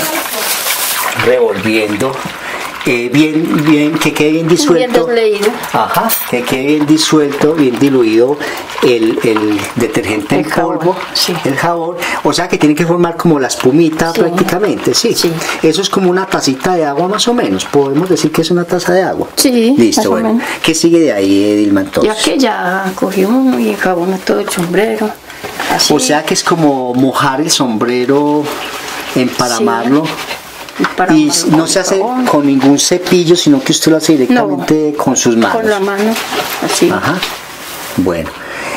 S2: revolviendo. Eh, bien, bien, que quede bien disuelto.
S9: Bien desleído.
S2: Ajá, que quede bien disuelto, bien diluido el, el detergente
S9: El
S2: en
S9: jabón,
S2: polvo,
S9: sí.
S2: el jabón. O sea que tiene que formar como la espumita
S9: Sí.
S2: prácticamente, ¿sí?
S9: Sí.
S2: Eso es como una tacita de agua más o menos. Podemos decir que es una taza de agua.
S9: Sí,
S2: Listo,
S9: más o
S2: bueno.
S9: menos.
S2: ¿Qué sigue de ahí, Edilma, entonces?
S9: Ya que ya cogió uno y enjabona todo el sombrero. Así.
S2: O sea que es como mojar el sombrero, emparamarlo.
S9: Para
S2: Y no se hace
S9: jabón.
S2: con ningún cepillo, sino que usted lo hace directamente con sus manos.
S9: Con la mano, así.
S2: Ajá. Bueno.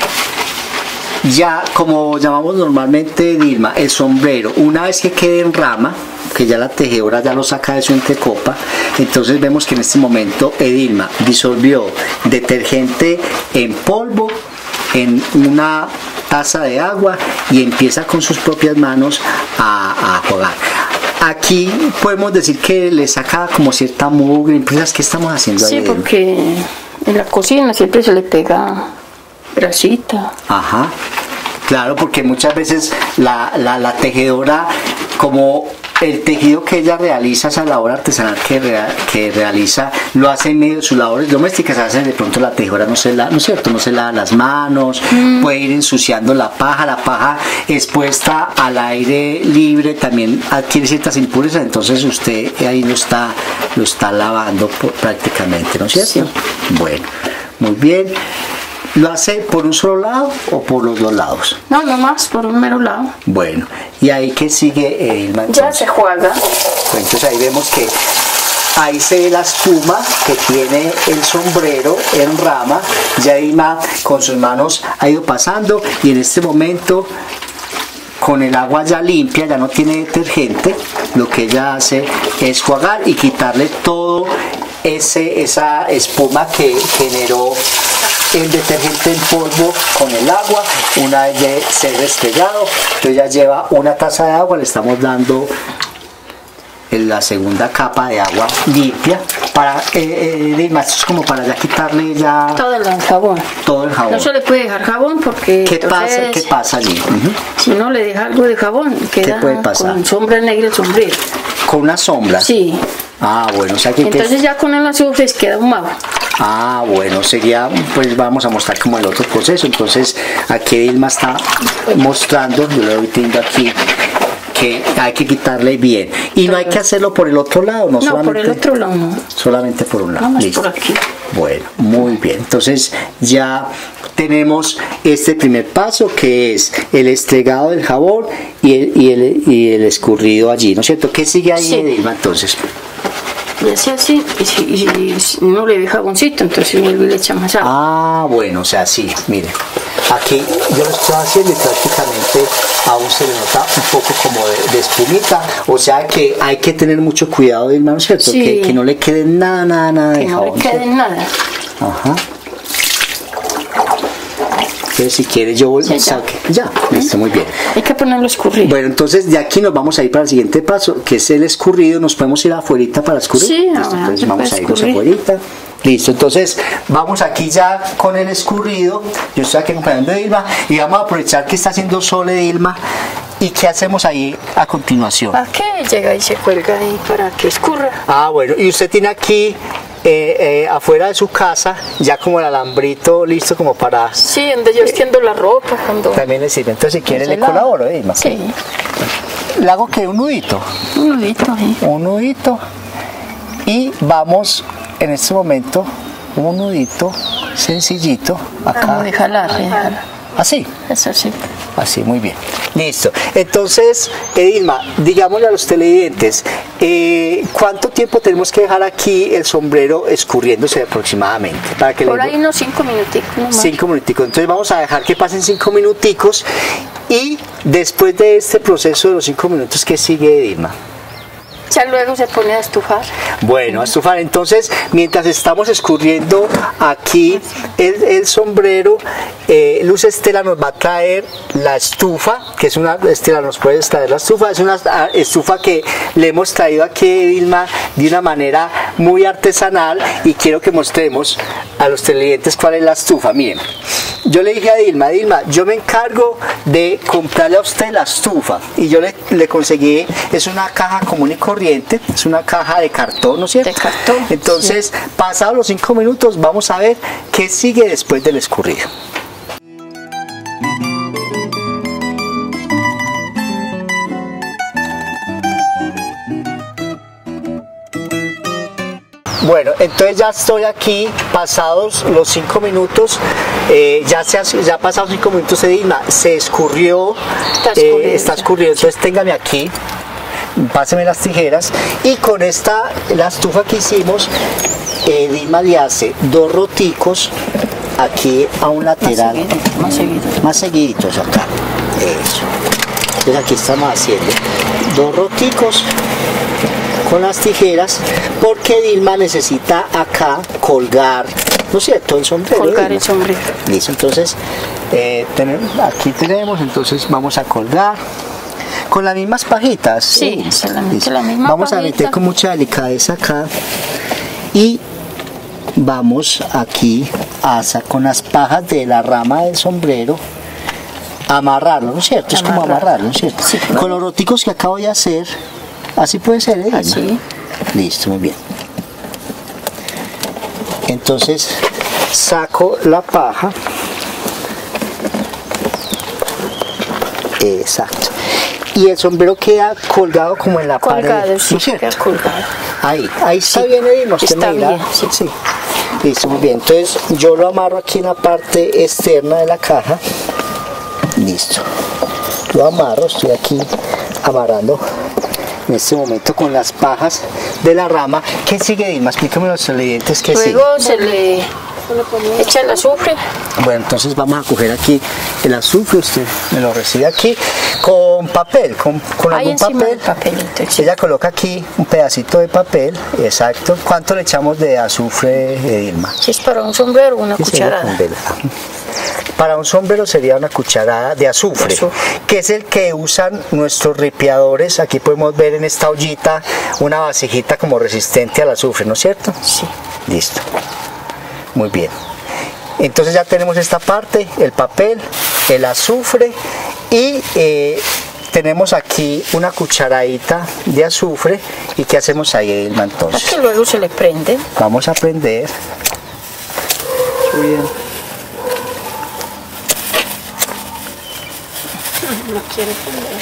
S2: Ya, como llamamos normalmente, Dilma, el sombrero, una vez que quede en rama, que ya la tejedora ya lo saca de su entrecopa, entonces vemos que en este momento Edilma disolvió detergente en polvo en una taza de agua y empieza con sus propias manos a, a jugar. Aquí podemos decir que le saca como cierta mugre, empresas, ¿qué estamos haciendo ahí?
S9: Sí, porque en la cocina siempre se le pega grasita.
S2: Ajá, claro, porque muchas veces la, la, la tejedora, como el tejido que ella realiza, esa labor artesanal que, rea, que realiza, lo hace en medio de sus labores domésticas, hace de pronto la tejedora no se la, ¿no es cierto? No se lava las manos, mm. puede ir ensuciando la paja, la paja expuesta al aire libre también adquiere ciertas impurezas, entonces usted ahí lo está, lo está lavando por, prácticamente, ¿no es cierto?
S9: Sí.
S2: Bueno, muy bien. ¿Lo hace por un solo lado o por los dos lados?
S9: No, nomás por un mero lado.
S2: Bueno, ¿y ahí qué sigue el manchón?
S9: Ya se juega.
S2: Pues entonces ahí vemos que ahí se ve la espuma que tiene el sombrero en rama. Ya Dilma con sus manos ha ido pasando y en este momento, con el agua ya limpia, ya no tiene detergente, lo que ella hace es jugar y quitarle todo ese, esa espuma que generó el detergente en polvo con el agua. Una vez de ser despegado, entonces ya lleva una taza de agua, le estamos dando la segunda capa de agua limpia para eh, eh, esto es como para ya quitarle ya
S9: todo el jabón.
S2: Todo el jabón.
S9: No se le puede dejar jabón porque
S2: ¿Qué
S9: entonces,
S2: pasa? ¿Qué pasa allí? Uh-huh.
S9: Si no le deja algo de jabón, queda
S2: puede pasar?
S9: con sombra negra el sombrero.
S2: ¿Con una sombra?
S9: Sí.
S2: Ah, bueno, o sea que...
S9: Entonces
S2: que...
S9: ya con el azufre queda ahumado.
S2: Ah, bueno, sería, pues vamos a mostrar como el otro proceso. Entonces aquí Dilma está mostrando, yo lo estoy viendo aquí, que hay que quitarle bien. Y no hay que hacerlo por el otro lado, no,
S9: no
S2: solamente...
S9: por el otro lado no.
S2: Solamente por un lado.
S9: Vamos
S2: Listo.
S9: por aquí.
S2: Bueno, muy bien. Entonces ya tenemos este primer paso que es el estregado del jabón y el, y el, y el escurrido allí, ¿no es cierto? ¿Qué sigue ahí,
S9: sí.
S2: Dilma, entonces?
S9: Y así así, y si, y si uno le ve jaboncito, entonces vuelve y le echa más agua.
S2: Ah, bueno, o sea, sí, mire. Aquí yo lo estoy haciendo y prácticamente aún se le nota un poco como de, de espumita. O sea que hay que tener mucho cuidado, Dilma, ¿no es cierto?
S9: Sí.
S2: Que, que no le quede nada, nada, nada
S9: Que
S2: de
S9: no
S2: jabón.
S9: le quede nada.
S2: Ajá. Entonces, si quiere, yo voy.
S9: Sí, ya.
S2: Saque. Ya, listo, muy bien.
S9: Hay que ponerlo escurrido.
S2: Bueno, entonces de aquí nos vamos a ir para el siguiente paso, que es el escurrido. Nos podemos ir afuerita para escurrir.
S9: Sí,
S2: Listo,
S9: ahora
S2: entonces
S9: se
S2: vamos
S9: puede
S2: a irnos
S9: escurrir.
S2: afuerita. Listo, entonces vamos aquí ya con el escurrido. Yo estoy aquí acompañando a Dilma y vamos a aprovechar que está haciendo sol de Dilma. ¿Y qué hacemos ahí a continuación?
S9: ¿Para qué? Llega y se cuelga ahí para que escurra.
S2: Ah, bueno, y usted tiene aquí eh, eh, afuera de su casa ya como el alambrito listo como para...
S9: Sí, donde yo extiendo la ropa cuando...
S2: También le sirve. Entonces, si quiere, le
S9: Ese lado.
S2: colaboro, ¿eh, Dilma?
S9: Sí,
S2: ¿Le hago que un nudito?
S9: un nudito ahí.
S2: Un nudito. Y vamos en este momento un nudito sencillito acá.
S9: Vamos a jalar, sí, jalar.
S2: Así.
S9: Eso sí.
S2: Así, muy bien. Listo. Entonces, Edilma, digámosle a los televidentes, eh, ¿cuánto tiempo tenemos que dejar aquí el sombrero escurriéndose aproximadamente? Para que
S9: Por
S2: le-
S9: ahí unos cinco minuticos nomás.
S2: Cinco minuticos. Entonces vamos a dejar que pasen cinco minuticos y después de este proceso de los cinco minutos, ¿qué sigue, Edilma?
S9: Ya luego se pone a estufar.
S2: Bueno, a estufar. Entonces, mientras estamos escurriendo aquí el, el sombrero, eh, Luz Estela nos va a traer la estufa, que es una, Estela nos puede traer la estufa, es una ah, estufa que le hemos traído aquí a Dilma de una manera muy artesanal y quiero que mostremos a los televidentes cuál es la estufa. Miren, yo le dije a Dilma, Dilma, yo me encargo de comprarle a usted la estufa y yo le, le conseguí, es una caja común y corriente, es una caja de cartón, ¿no es cierto?
S9: De cartón.
S2: Entonces, sí. Pasados los cinco minutos, vamos a ver qué sigue después del escurrido. Bueno, entonces ya estoy aquí, pasados los cinco minutos, eh, ya se ha, ya pasados cinco minutos, Edilma, se escurrió,
S9: Está
S2: eh,
S9: escurrido.
S2: está escurrido, entonces téngame aquí, páseme las tijeras y con esta, la estufa que hicimos, Edilma le hace dos roticos aquí a un lateral,
S9: Más seguido, más seguido.
S2: más seguiditos acá, eso. Entonces aquí estamos haciendo dos roticos con las tijeras porque Dilma necesita acá colgar, ¿no es cierto? El sombrero.
S9: Colgar
S2: Dilma.
S9: el sombrero.
S2: Listo, entonces eh, tenemos, aquí tenemos, entonces vamos a colgar con las mismas pajitas.
S9: Sí,
S2: ¿eh?
S9: solamente
S2: Listo.
S9: la misma
S2: Vamos a
S9: pajita.
S2: meter con mucha delicadeza acá y vamos aquí a hacer con las pajas de la rama del sombrero amarrarlo, ¿no es cierto? Es como
S9: Amarrar.
S2: amarrarlo, ¿no es cierto?
S9: Sí, claro.
S2: Con los roticos que acabo de hacer, así puede ser, ¿eh?
S9: Así.
S2: Listo, muy bien. Entonces saco la paja. Exacto. Y el sombrero queda colgado como en la
S9: Colgado,
S2: pared.
S9: sí,
S2: ¿no es cierto?
S9: queda colgado.
S2: Ahí, ahí está
S9: Sí,
S2: bien, Edilma, usted
S9: está
S2: me dirá.
S9: bien, sí.
S2: Sí. Listo, muy bien. Entonces yo lo amarro aquí en la parte externa de la caja. Listo. Lo amarro, estoy aquí amarrando en este momento con las pajas de la rama. ¿Qué sigue, Dilma? Explícame a los televidentes qué sigue.
S9: Luego se le echa el azufre.
S2: Bueno, entonces vamos a coger aquí el azufre, usted me lo recibe aquí con papel, con, con
S9: Ahí
S2: algún
S9: encima
S2: papel.
S9: del papelito, sí.
S2: Ella coloca aquí un pedacito de papel, exacto. ¿Cuánto le echamos de azufre, Dilma?
S9: Si es para un sombrero, una
S2: ¿Qué sería
S9: cucharada.
S2: con vela? Para un sombrero sería una cucharada de azufre,
S9: De azufre.
S2: que es el que usan nuestros ripiadores. Aquí podemos ver en esta ollita una vasijita como resistente al azufre, ¿no es cierto?
S9: Sí.
S2: Listo. Muy bien. Entonces ya tenemos esta parte, el papel, el azufre y eh, tenemos aquí una cucharadita de azufre. ¿Y qué hacemos ahí, Edilma, entonces?
S9: Aquí luego se le prende.
S2: Vamos a prender. Bien.
S9: No quiere prender.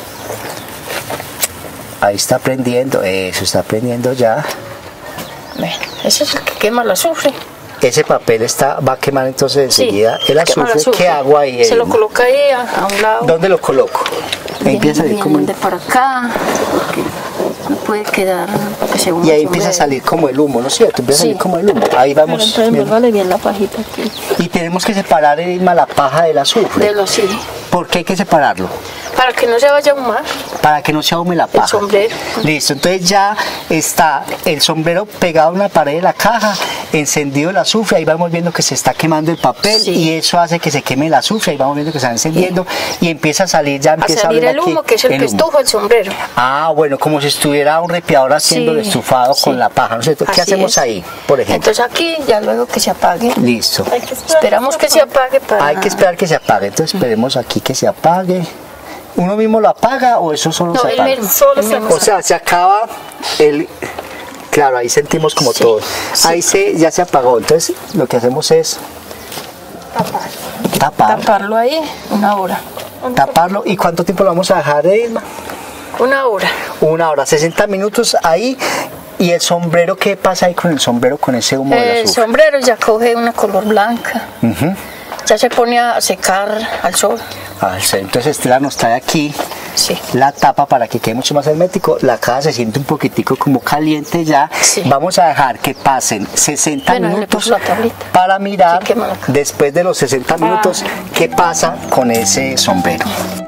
S2: Ahí está prendiendo, eso está prendiendo ya.
S9: Bueno, ese es el que quema el azufre.
S2: Ese papel está, va a quemar entonces
S9: Sí,
S2: enseguida el
S9: quema
S2: azufre. ¿Qué hago ahí,
S9: Se lo
S2: Edilma?
S9: coloca ahí a, a un lado.
S2: ¿Dónde lo coloco? Ahí
S9: Viene-
S2: empieza a ir
S9: viene
S2: como...
S9: de para acá. porque no puede puede quedar. Que se
S2: y ahí empieza a salir como el humo, ¿no es cierto? Empieza sí. a salir como el humo. Ahí vamos.
S9: Pero entonces vale bien la pajita aquí.
S2: Y tenemos que separar, Edilma, la paja del azufre.
S9: De los sí.
S2: ¿Por qué hay que separarlo?
S9: Para que no se vaya a ahumar.
S2: Para que no se ahume la paja.
S9: El sombrero.
S2: Listo, entonces ya está el sombrero pegado a una pared de la caja, encendido el azufre, ahí vamos viendo que se está quemando el papel sí. y eso hace que se queme el azufre, ahí vamos viendo que se está encendiendo sí. y empieza a salir, ya empieza
S9: a salir
S2: a
S9: el humo, aquí, que es el, el que humo. estufa el sombrero.
S2: Ah, bueno, como si estuviera un repiador haciendo sí. el estufado sí. con la paja, ¿no es cierto? ¿Qué Así hacemos es. ahí, por ejemplo?
S9: Entonces aquí, ya luego que se apague.
S2: Listo.
S9: Que Esperamos que se apague para...
S2: Hay que esperar que se apague, entonces esperemos aquí que se apague. ¿Uno mismo lo apaga o eso solo
S9: no,
S2: se apaga?
S9: No, el mismo, solo
S2: el mismo. O sea, se acaba el... Claro, ahí sentimos como sí, todo. Sí. Ahí se, ya se apagó, entonces lo que hacemos es...
S9: Tapar.
S2: Tapar.
S9: Taparlo ahí una hora.
S2: Taparlo. ¿Y cuánto tiempo lo vamos a dejar, Edilma?
S9: Una hora.
S2: Una hora, sesenta minutos ahí. ¿Y el sombrero qué pasa ahí con el sombrero, con ese humo del azufre?
S9: El sombrero ya coge una color blanca. Uh-huh. Ya se pone a secar al sol.
S2: Ah, entonces Estela nos trae aquí
S9: sí.
S2: la tapa para que quede mucho más hermético. La caja se siente un poquitico como caliente ya.
S9: Sí.
S2: Vamos a dejar que pasen sesenta
S9: bueno,
S2: minutos para mirar
S9: sí,
S2: después de los sesenta minutos ah. qué pasa con ese sombrero.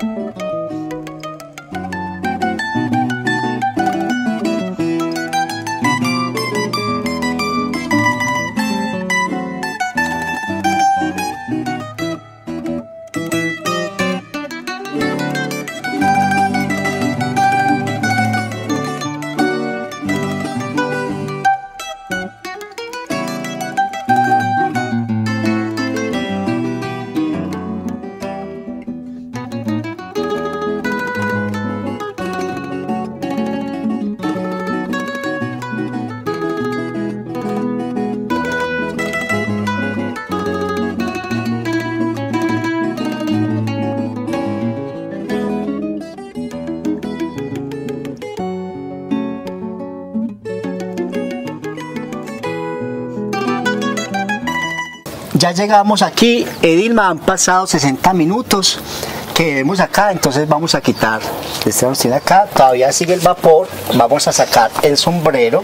S2: Ya llegamos aquí, Edilma, han pasado sesenta minutos que vemos acá, entonces vamos a quitar, este nos tiene acá, todavía sigue el vapor, vamos a sacar el sombrero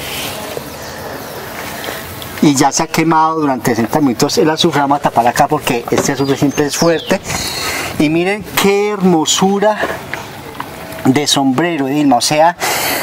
S2: y ya se ha quemado durante sesenta minutos el azufre, vamos a tapar acá porque este azufre siempre es fuerte y miren qué hermosura de sombrero, Edilma, o sea,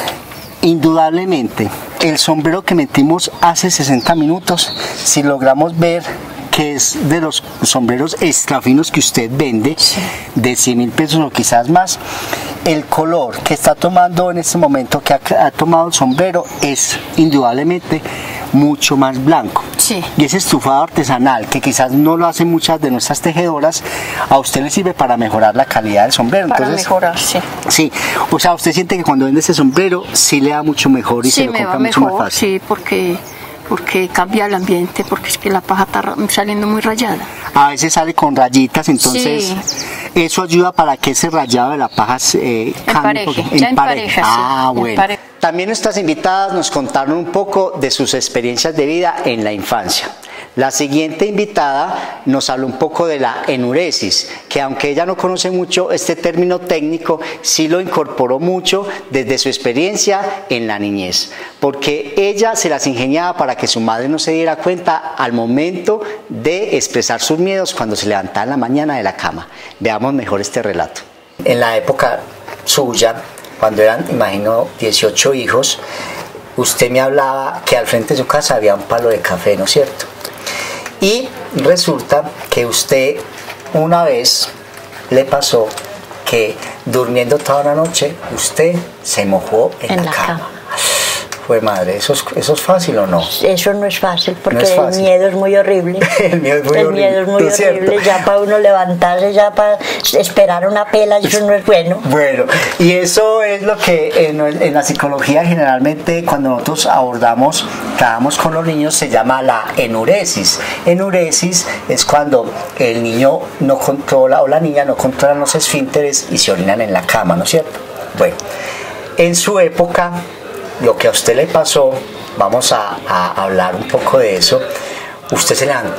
S2: indudablemente el sombrero que metimos hace sesenta minutos, si logramos ver que es de los sombreros extra finos que usted vende, sí. de cien mil pesos o quizás más, el color que está tomando en este momento, que ha, ha tomado el sombrero, es indudablemente mucho más blanco.
S9: Sí.
S2: Y ese estufado artesanal, que quizás no lo hacen muchas de nuestras tejedoras, a usted le sirve para mejorar la calidad del sombrero.
S9: Para
S2: Entonces,
S9: mejorar, sí.
S2: Sí, o sea, usted siente que cuando vende ese sombrero, sí le da mucho mejor y
S9: sí,
S2: se lo
S9: me
S2: compra
S9: va
S2: mucho
S9: mejor,
S2: más fácil.
S9: Sí, porque... porque cambia el ambiente, porque es que la paja está saliendo muy rayada.
S2: A veces sale con rayitas, entonces
S9: sí.
S2: eso ayuda para que ese rayado de la paja eh, cambie.
S9: Empareje, ya empareja,
S2: ah,
S9: sí,
S2: bueno.
S9: empareja.
S2: También nuestras invitadas nos contaron un poco de sus experiencias de vida en la infancia. La siguiente invitada nos habló un poco de la enuresis, que aunque ella no conoce mucho este término técnico, sí lo incorporó mucho desde su experiencia en la niñez, porque ella se las ingeniaba para que su madre no se diera cuenta al momento de expresar sus miedos cuando se levantaba en la mañana de la cama. Veamos mejor este relato. En la época suya, cuando eran, imagino, dieciocho hijos, usted me hablaba que al frente de su casa había un palo de café, ¿no es cierto? Y resulta que usted una vez le pasó que durmiendo toda la noche usted se mojó en, en la, la cama. cama. Pues madre, ¿eso es, ¿eso es fácil o no?
S11: Eso no es fácil porque no es fácil. El miedo es muy horrible.
S2: El miedo es muy
S11: el
S2: horrible.
S11: Miedo es muy
S2: ¿no
S11: horrible.
S2: Cierto?
S11: Ya para uno levantarse, ya para esperar una pela, eso no es bueno.
S2: Bueno, y eso es lo que en, en la psicología generalmente cuando nosotros abordamos, trabajamos con los niños, se llama la enuresis. Enuresis es cuando el niño no controla o la niña no controla los esfínteres y se orinan en la cama, ¿no es cierto? Bueno, en su época, lo que a usted le pasó, vamos a, a hablar un poco de eso. Usted se levantó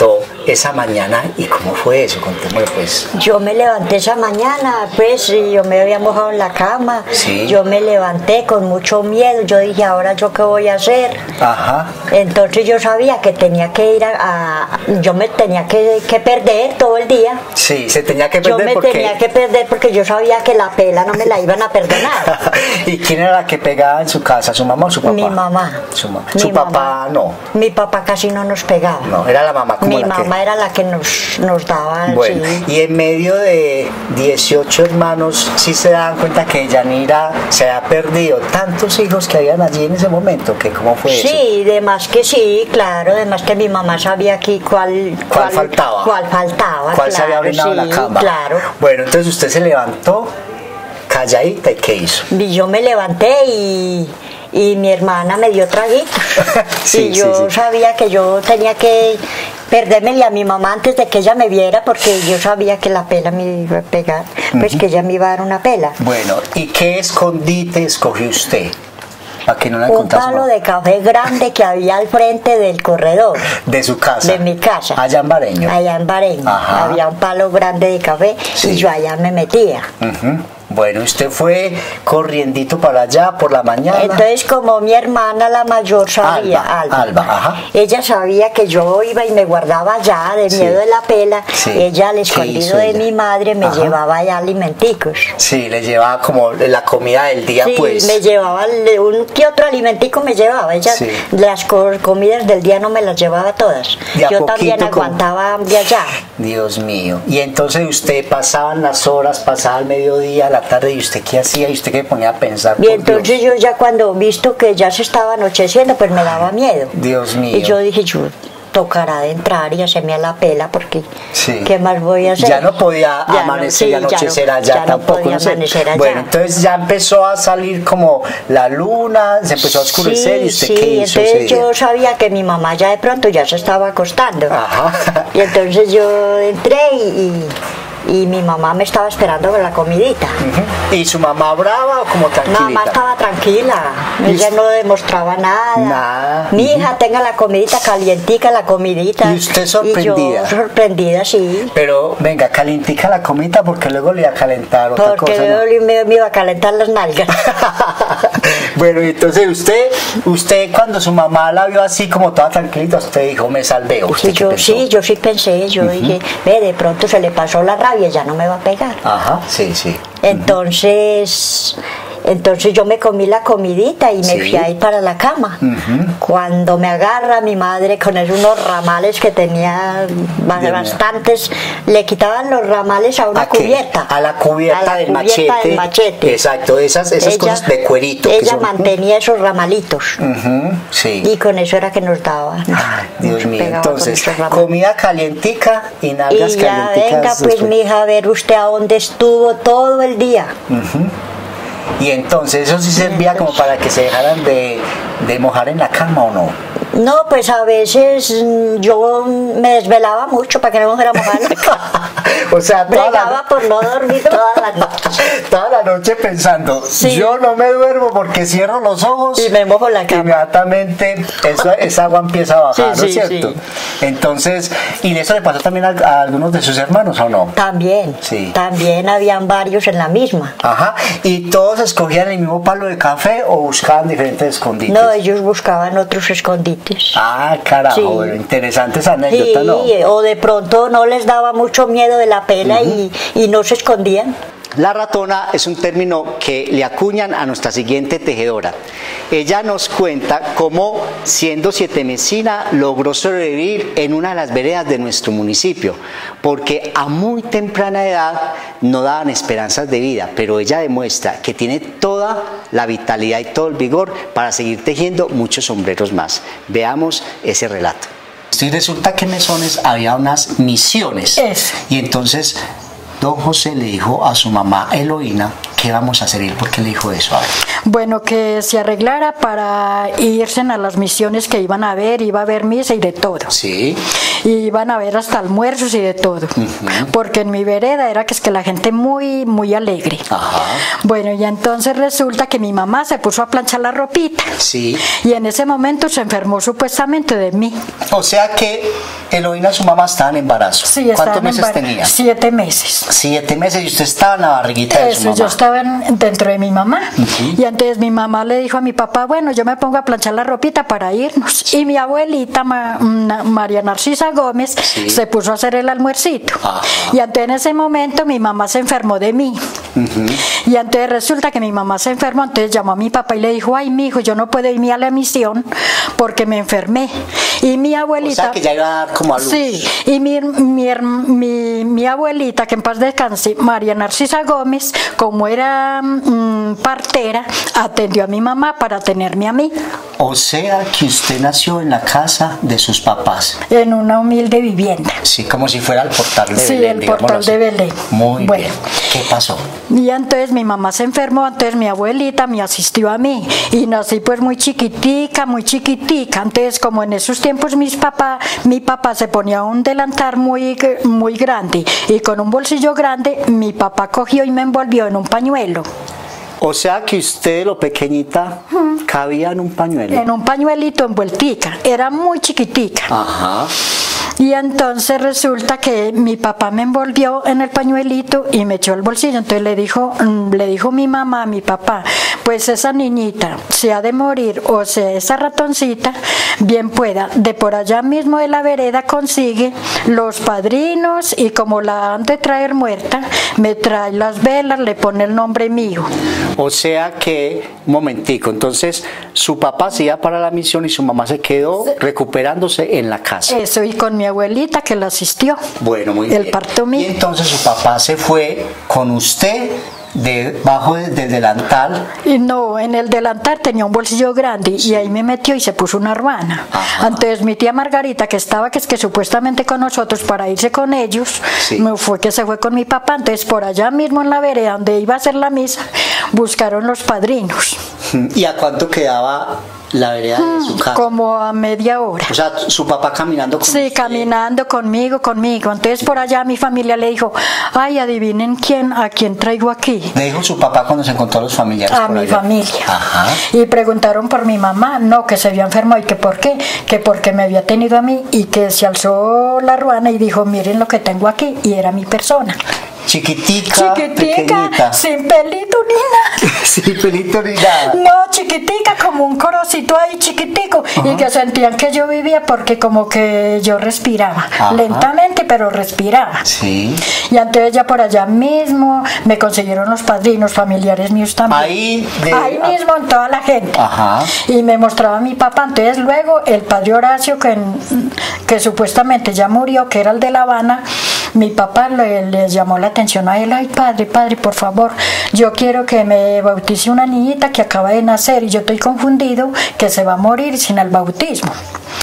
S2: esa mañana y cómo fue eso, contémoslo pues.
S11: Yo me levanté esa mañana, pues y yo me había mojado en la cama,
S2: sí.
S11: Yo me levanté con mucho miedo, yo dije, ahora yo qué voy a hacer.
S2: Ajá.
S11: Entonces yo sabía que tenía que ir a, a yo me tenía que, que perder todo el día.
S2: Sí, se tenía que perder
S11: Yo me
S2: porque...
S11: tenía que perder porque yo sabía que la pela no me la iban a perdonar.
S2: ¿Y quién era la que pegaba en su casa, su mamá o su papá?
S11: Mi mamá.
S2: Su, ma
S11: Mi
S2: su papá
S11: mamá.
S2: no.
S11: Mi papá casi no nos pegaba.
S2: No, era la mamá como
S11: Mi
S2: la
S11: mamá
S2: que...
S11: era la que nos, nos daba.
S2: Bueno,
S11: sí.
S2: Y en medio de dieciocho hermanos, ¿sí se dan cuenta que Yanira se ha perdido tantos hijos que habían allí en ese momento? ¿Que ¿Cómo fue
S11: sí,
S2: eso?
S11: Sí, además que sí, claro, además que mi mamá sabía aquí cuál,
S2: ¿Cuál, cuál faltaba?
S11: Cuál faltaba,
S2: ¿Cuál
S11: claro,
S2: se había orinado
S11: sí,
S2: en la cama?
S11: Claro.
S2: Bueno, entonces usted se levantó calladita y ¿qué hizo?
S11: Y yo me levanté y, y mi hermana me dio traguitos.
S2: sí,
S11: y yo
S2: sí, sí.
S11: sabía que yo tenía que perdérmele a mi mamá antes de que ella me viera porque yo sabía que la pela me iba a pegar, pues uh-huh. que ella me iba a dar una pela.
S2: Bueno, ¿y qué escondite escogió usted? ¿Para que no la
S11: un palo de café grande que había al frente del corredor.
S2: ¿De su casa?
S11: De mi casa.
S2: ¿Allá en Bareño?
S11: Allá en Bareño.
S2: Ajá.
S11: Había un palo grande de café sí. y yo allá me metía.
S2: Uh-huh. Bueno, usted fue corriendito para allá por la mañana.
S11: Entonces, como mi hermana la mayor sabía,
S2: Alba,
S11: Alba,
S2: Alba ajá.
S11: ella sabía que yo iba y me guardaba allá de miedo sí. de la pela, sí. ella al escondido de ella? mi madre me ajá. llevaba allá alimenticos.
S2: Sí, le llevaba como la comida del día,
S11: sí,
S2: pues.
S11: me llevaba un que otro alimentico me llevaba, ella sí. las comidas del día no me las llevaba todas. Yo también aguantaba como... de allá.
S2: Dios mío. Y entonces usted pasaban las horas, pasaba el mediodía, la tarde, ¿y usted qué hacía? ¿Y usted qué ponía a pensar?
S11: Y entonces Dios? yo ya cuando visto que ya se estaba anocheciendo, pues me daba miedo.
S2: Dios mío.
S11: Y yo dije, yo tocará de entrar y hacerme a la pela porque sí. ¿qué más voy a hacer?
S2: Ya no podía ya amanecer y no, sí, anochecer ya no, allá
S11: ya
S2: tampoco.
S11: No podía
S2: no sé.
S11: amanecer allá.
S2: Bueno, entonces ya empezó a salir como la luna, se empezó a oscurecer
S11: sí,
S2: y usted
S11: sí,
S2: qué hizo.
S11: Entonces yo sabía que mi mamá ya de pronto ya se estaba acostando.
S2: Ajá.
S11: Y entonces yo entré y, y y mi mamá me estaba esperando con la comidita.
S2: Uh-huh. ¿Y su mamá brava o como tranquilita?
S11: Mamá estaba tranquila, ella no demostraba nada.
S2: Nada.
S11: Mi hija, uh-huh. tenga la comidita calientica, la comidita.
S2: ¿Y usted sorprendida?
S11: Y yo sorprendida, sí.
S2: Pero venga, calientica la comidita porque luego le iba a calentar otra
S11: porque
S2: cosa.
S11: Porque luego ¿no? me, me iba a calentar las nalgas.
S2: Bueno, y entonces usted, usted cuando su mamá la vio así como toda tranquilita, usted dijo, me salvé. ¿Usted
S11: yo, sí, yo sí pensé, yo uh-huh. dije, ve, de pronto se le pasó la rabia, ya no me va a pegar.
S2: Ajá, sí, sí.
S11: Entonces, uh-huh. entonces yo me comí la comidita y me sí. fui a ir para la cama. Uh-huh. Cuando me agarra mi madre con esos unos ramales que tenía bastantes, le quitaban los ramales a una
S2: ¿A
S11: cubierta.
S2: A la cubierta, a la
S11: del,
S2: cubierta
S11: machete. del machete.
S2: Exacto, esas, esas
S11: ella,
S2: cosas de cuerito.
S11: Ella
S2: son...
S11: mantenía esos ramalitos.
S2: Uh-huh. Sí.
S11: Y con eso era que nos daba.
S2: Ay, Dios mío, entonces, comida calientica y nalgas
S11: y ya
S2: calienticas.
S11: Venga, pues, después. mija, a ver usted a dónde estuvo todo el día.
S2: Uh-huh. Y entonces, ¿eso sí servía como para que se dejaran de, de mojar en la cama o no?
S11: No, pues a veces yo me desvelaba mucho para que no me fuera a mojar en la cama.
S2: O sea, toda
S11: Bregaba
S2: la...
S11: por no dormir toda la noche.
S2: Toda la noche pensando,
S11: sí.
S2: yo no me duermo porque cierro los ojos
S11: y me mojo la cama.
S2: Inmediatamente eso, esa agua empieza a bajar,
S11: sí,
S2: ¿no es
S11: sí,
S2: cierto?
S11: Sí.
S2: Entonces, ¿y eso le pasó también a, a algunos de sus hermanos o no?
S11: También,
S2: sí.
S11: También habían varios en la misma.
S2: Ajá, ¿y todos escogían el mismo palo de café o buscaban diferentes escondites?
S11: No, ellos buscaban otros escondites.
S2: Ah, carajo, sí. Bueno, interesante esa anécdota,
S11: sí,
S2: ¿no?
S11: O de pronto no les daba mucho miedo de la pela uh-huh. y, y no se escondían.
S2: La ratona es un término que le acuñan a nuestra siguiente tejedora. Ella nos cuenta cómo, siendo sietemesina, logró sobrevivir en una de las veredas de nuestro municipio, porque a muy temprana edad no daban esperanzas de vida, pero ella demuestra que tiene toda la vitalidad y todo el vigor para seguir tejiendo muchos sombreros más. Veamos ese relato. Y resulta que en Mesones había unas misiones,
S11: es.
S2: y entonces don José le dijo a su mamá Eloína, ¿qué vamos a hacer? ¿Por qué le dijo eso? A ver.
S9: Bueno, que se arreglara para irse a las misiones que iban a ver, iba a haber misa y de todo.
S2: Sí.
S9: Y iban a ver hasta almuerzos y de todo. Uh-huh. Porque en mi vereda era que es que la gente muy, muy alegre. Ajá. Bueno, y entonces resulta que mi mamá se puso a planchar la ropita.
S2: Sí.
S9: Y en ese momento se enfermó supuestamente de mí.
S2: O sea que Eloína, su mamá, estaba en embarazo.
S9: Sí,
S2: ¿Cuántos meses
S9: embar-
S2: tenía?
S9: Siete meses.
S2: Siete meses y usted estaba en la barriguita de su
S9: Eso,
S2: mamá.
S9: yo estaba en- dentro de mi mamá.
S2: Uh-huh.
S9: Y entonces mi mamá le dijo a mi papá, bueno, yo me pongo a planchar la ropita para irnos. Sí. Y mi abuelita, Ma- Ma- María Narcisa Gómez, sí, se puso a hacer el almuercito. Ajá. Y entonces en ese momento mi mamá se enfermó de mí. Uh-huh. Y entonces resulta que mi mamá se enfermó, entonces llamó a mi papá y le dijo, ay, mi hijo, yo no puedo irme a la misión porque me enfermé. Y mi abuelita...
S2: O sea que ya iba a dar como a luz.
S9: Sí, y mi, mi, mi, mi abuelita, que en paz descanse, María Narcisa Gómez, como era mmm, partera, atendió a mi mamá para tenerme a mí.
S2: O sea que usted nació en la casa de sus papás.
S9: En una humilde vivienda.
S2: Sí, como si fuera el portal de
S9: sí,
S2: Belén.
S9: Sí, el portal de Belén.
S2: Muy
S9: bueno.
S2: bien. ¿Qué pasó?
S9: Y entonces mi mamá se enfermó, entonces mi abuelita me asistió a mí. Y nací pues muy chiquitica, muy chiquitica. Entonces como en esos tiempos mis papá, mi papá se ponía un delantal muy, muy grande y con un bolsillo grande, mi papá cogió y me envolvió en un pañuelo.
S2: O sea que usted, lo pequeñita, uh-huh, cabía en un pañuelo.
S9: En un pañuelito envueltica, era muy chiquitica.
S2: Ajá.
S9: Y entonces resulta que mi papá me envolvió en el pañuelito y me echó el bolsillo. Entonces le dijo, le dijo mi mamá a mi papá, pues esa niñita se ha de morir, o sea, esa ratoncita, bien pueda, de por allá mismo de la vereda consigue los padrinos y como la han de traer muerta, me trae las velas, le pone el nombre mío.
S2: O sea que, un momentico, entonces su papá se iba para la misión y su mamá se quedó recuperándose en la casa.
S9: Eso, y con mi abuelita que la asistió.
S2: Bueno, muy
S9: el
S2: bien.
S9: Parto mío.
S2: Y entonces su papá se fue con usted debajo del de delantal.
S9: Y no, en el delantal tenía un bolsillo grande, sí, y ahí me metió y se puso una ruana. Ajá. Entonces mi tía Margarita, que estaba que es que supuestamente con nosotros para irse con ellos, sí, me fue que se fue con mi papá. Entonces por allá mismo en la vereda donde iba a hacer la misa, buscaron los padrinos.
S2: ¿Y a cuánto quedaba la vereda de su casa?
S9: Como a media hora.
S2: O sea, su papá caminando con
S9: Sí, usted. caminando conmigo, conmigo. Entonces por allá mi familia le dijo, ay, adivinen quién, a quién traigo aquí.
S2: Le dijo su papá cuando se encontró a los familiares.
S9: A
S2: por
S9: mi
S2: allá.
S9: familia.
S2: Ajá.
S9: Y preguntaron por mi mamá, no, que se había enfermado y que por qué, que porque me había tenido a mí, y que se alzó la ruana y dijo, miren lo que tengo aquí, y era mi persona.
S2: Chiquitica,
S9: chiquitica,
S2: pequeñita.
S9: sin pelito ni nada.
S2: Sin pelito ni nada.
S9: No, chiquitica, como un corocito ahí chiquitico. Uh-huh. Y que sentían que yo vivía porque como que yo respiraba. Ajá. Lentamente, pero respiraba.
S2: Sí.
S9: Y entonces ya por allá mismo me consiguieron los padrinos familiares míos también.
S2: Ahí, de...
S9: ahí mismo en toda la gente.
S2: Ajá.
S9: Y me mostraba a mi papá. Entonces luego el padre Horacio, que, que supuestamente ya murió, que era el de La Habana, mi papá le, le llamó la atención a él. Ay, padre, padre, por favor, yo quiero que me bautice una niñita que acaba de nacer y yo estoy confundido que se va a morir sin el bautismo.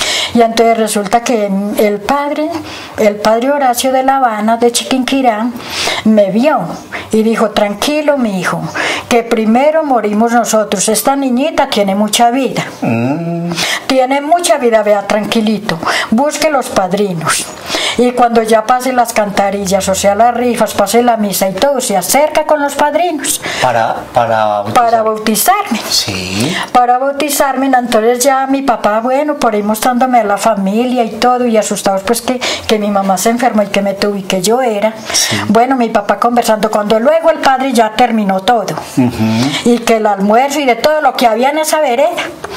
S9: Y entonces resulta que el padre, el padre Horacio de La Habana, de Chiquinquirá, me vio y dijo, tranquilo, mi hijo, que primero morimos nosotros, esta niñita tiene mucha vida. Mm. Tiene mucha vida, vea, tranquilito, busque los padrinos. Y cuando ya pase las cantarillas, o sea, las rifas, pase la misa y todo, se acerca con los padrinos.
S2: Para, para, bautizar.
S9: para bautizarme.
S2: Sí.
S9: Para bautizarme, entonces ya mi papá, bueno, por ahí mostrándome a la familia y todo, y asustados pues que, que mi mamá se enfermó y que me tuve y que yo era. Sí. Bueno, mi papá conversando, cuando luego el padre ya terminó todo. Uh-huh. Y que el almuerzo y de todo lo que había en esa vereda.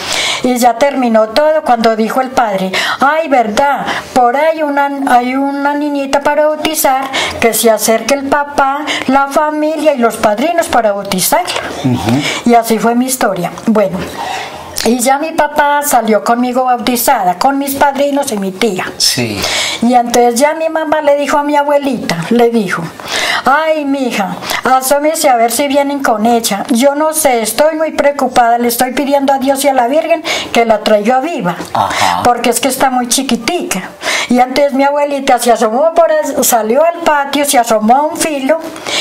S9: Y ya terminó todo cuando dijo el padre, ay, verdad, por ahí una, hay una niñita para bautizar, que se acerque el papá, la familia y los padrinos para bautizarla. Uh-huh. Y así fue mi historia. Bueno, y ya mi papá salió conmigo bautizada, con mis padrinos y mi tía.
S2: Sí.
S9: Y entonces ya mi mamá le dijo a mi abuelita, le dijo, ay, mija, asómese a ver si vienen con ella. Yo no sé, estoy muy preocupada, le estoy pidiendo a Dios y a la Virgen que la traiga viva. Ajá. Porque es que está muy chiquitica. Y antes mi abuelita se asomó por el, salió al patio, se asomó a un filo,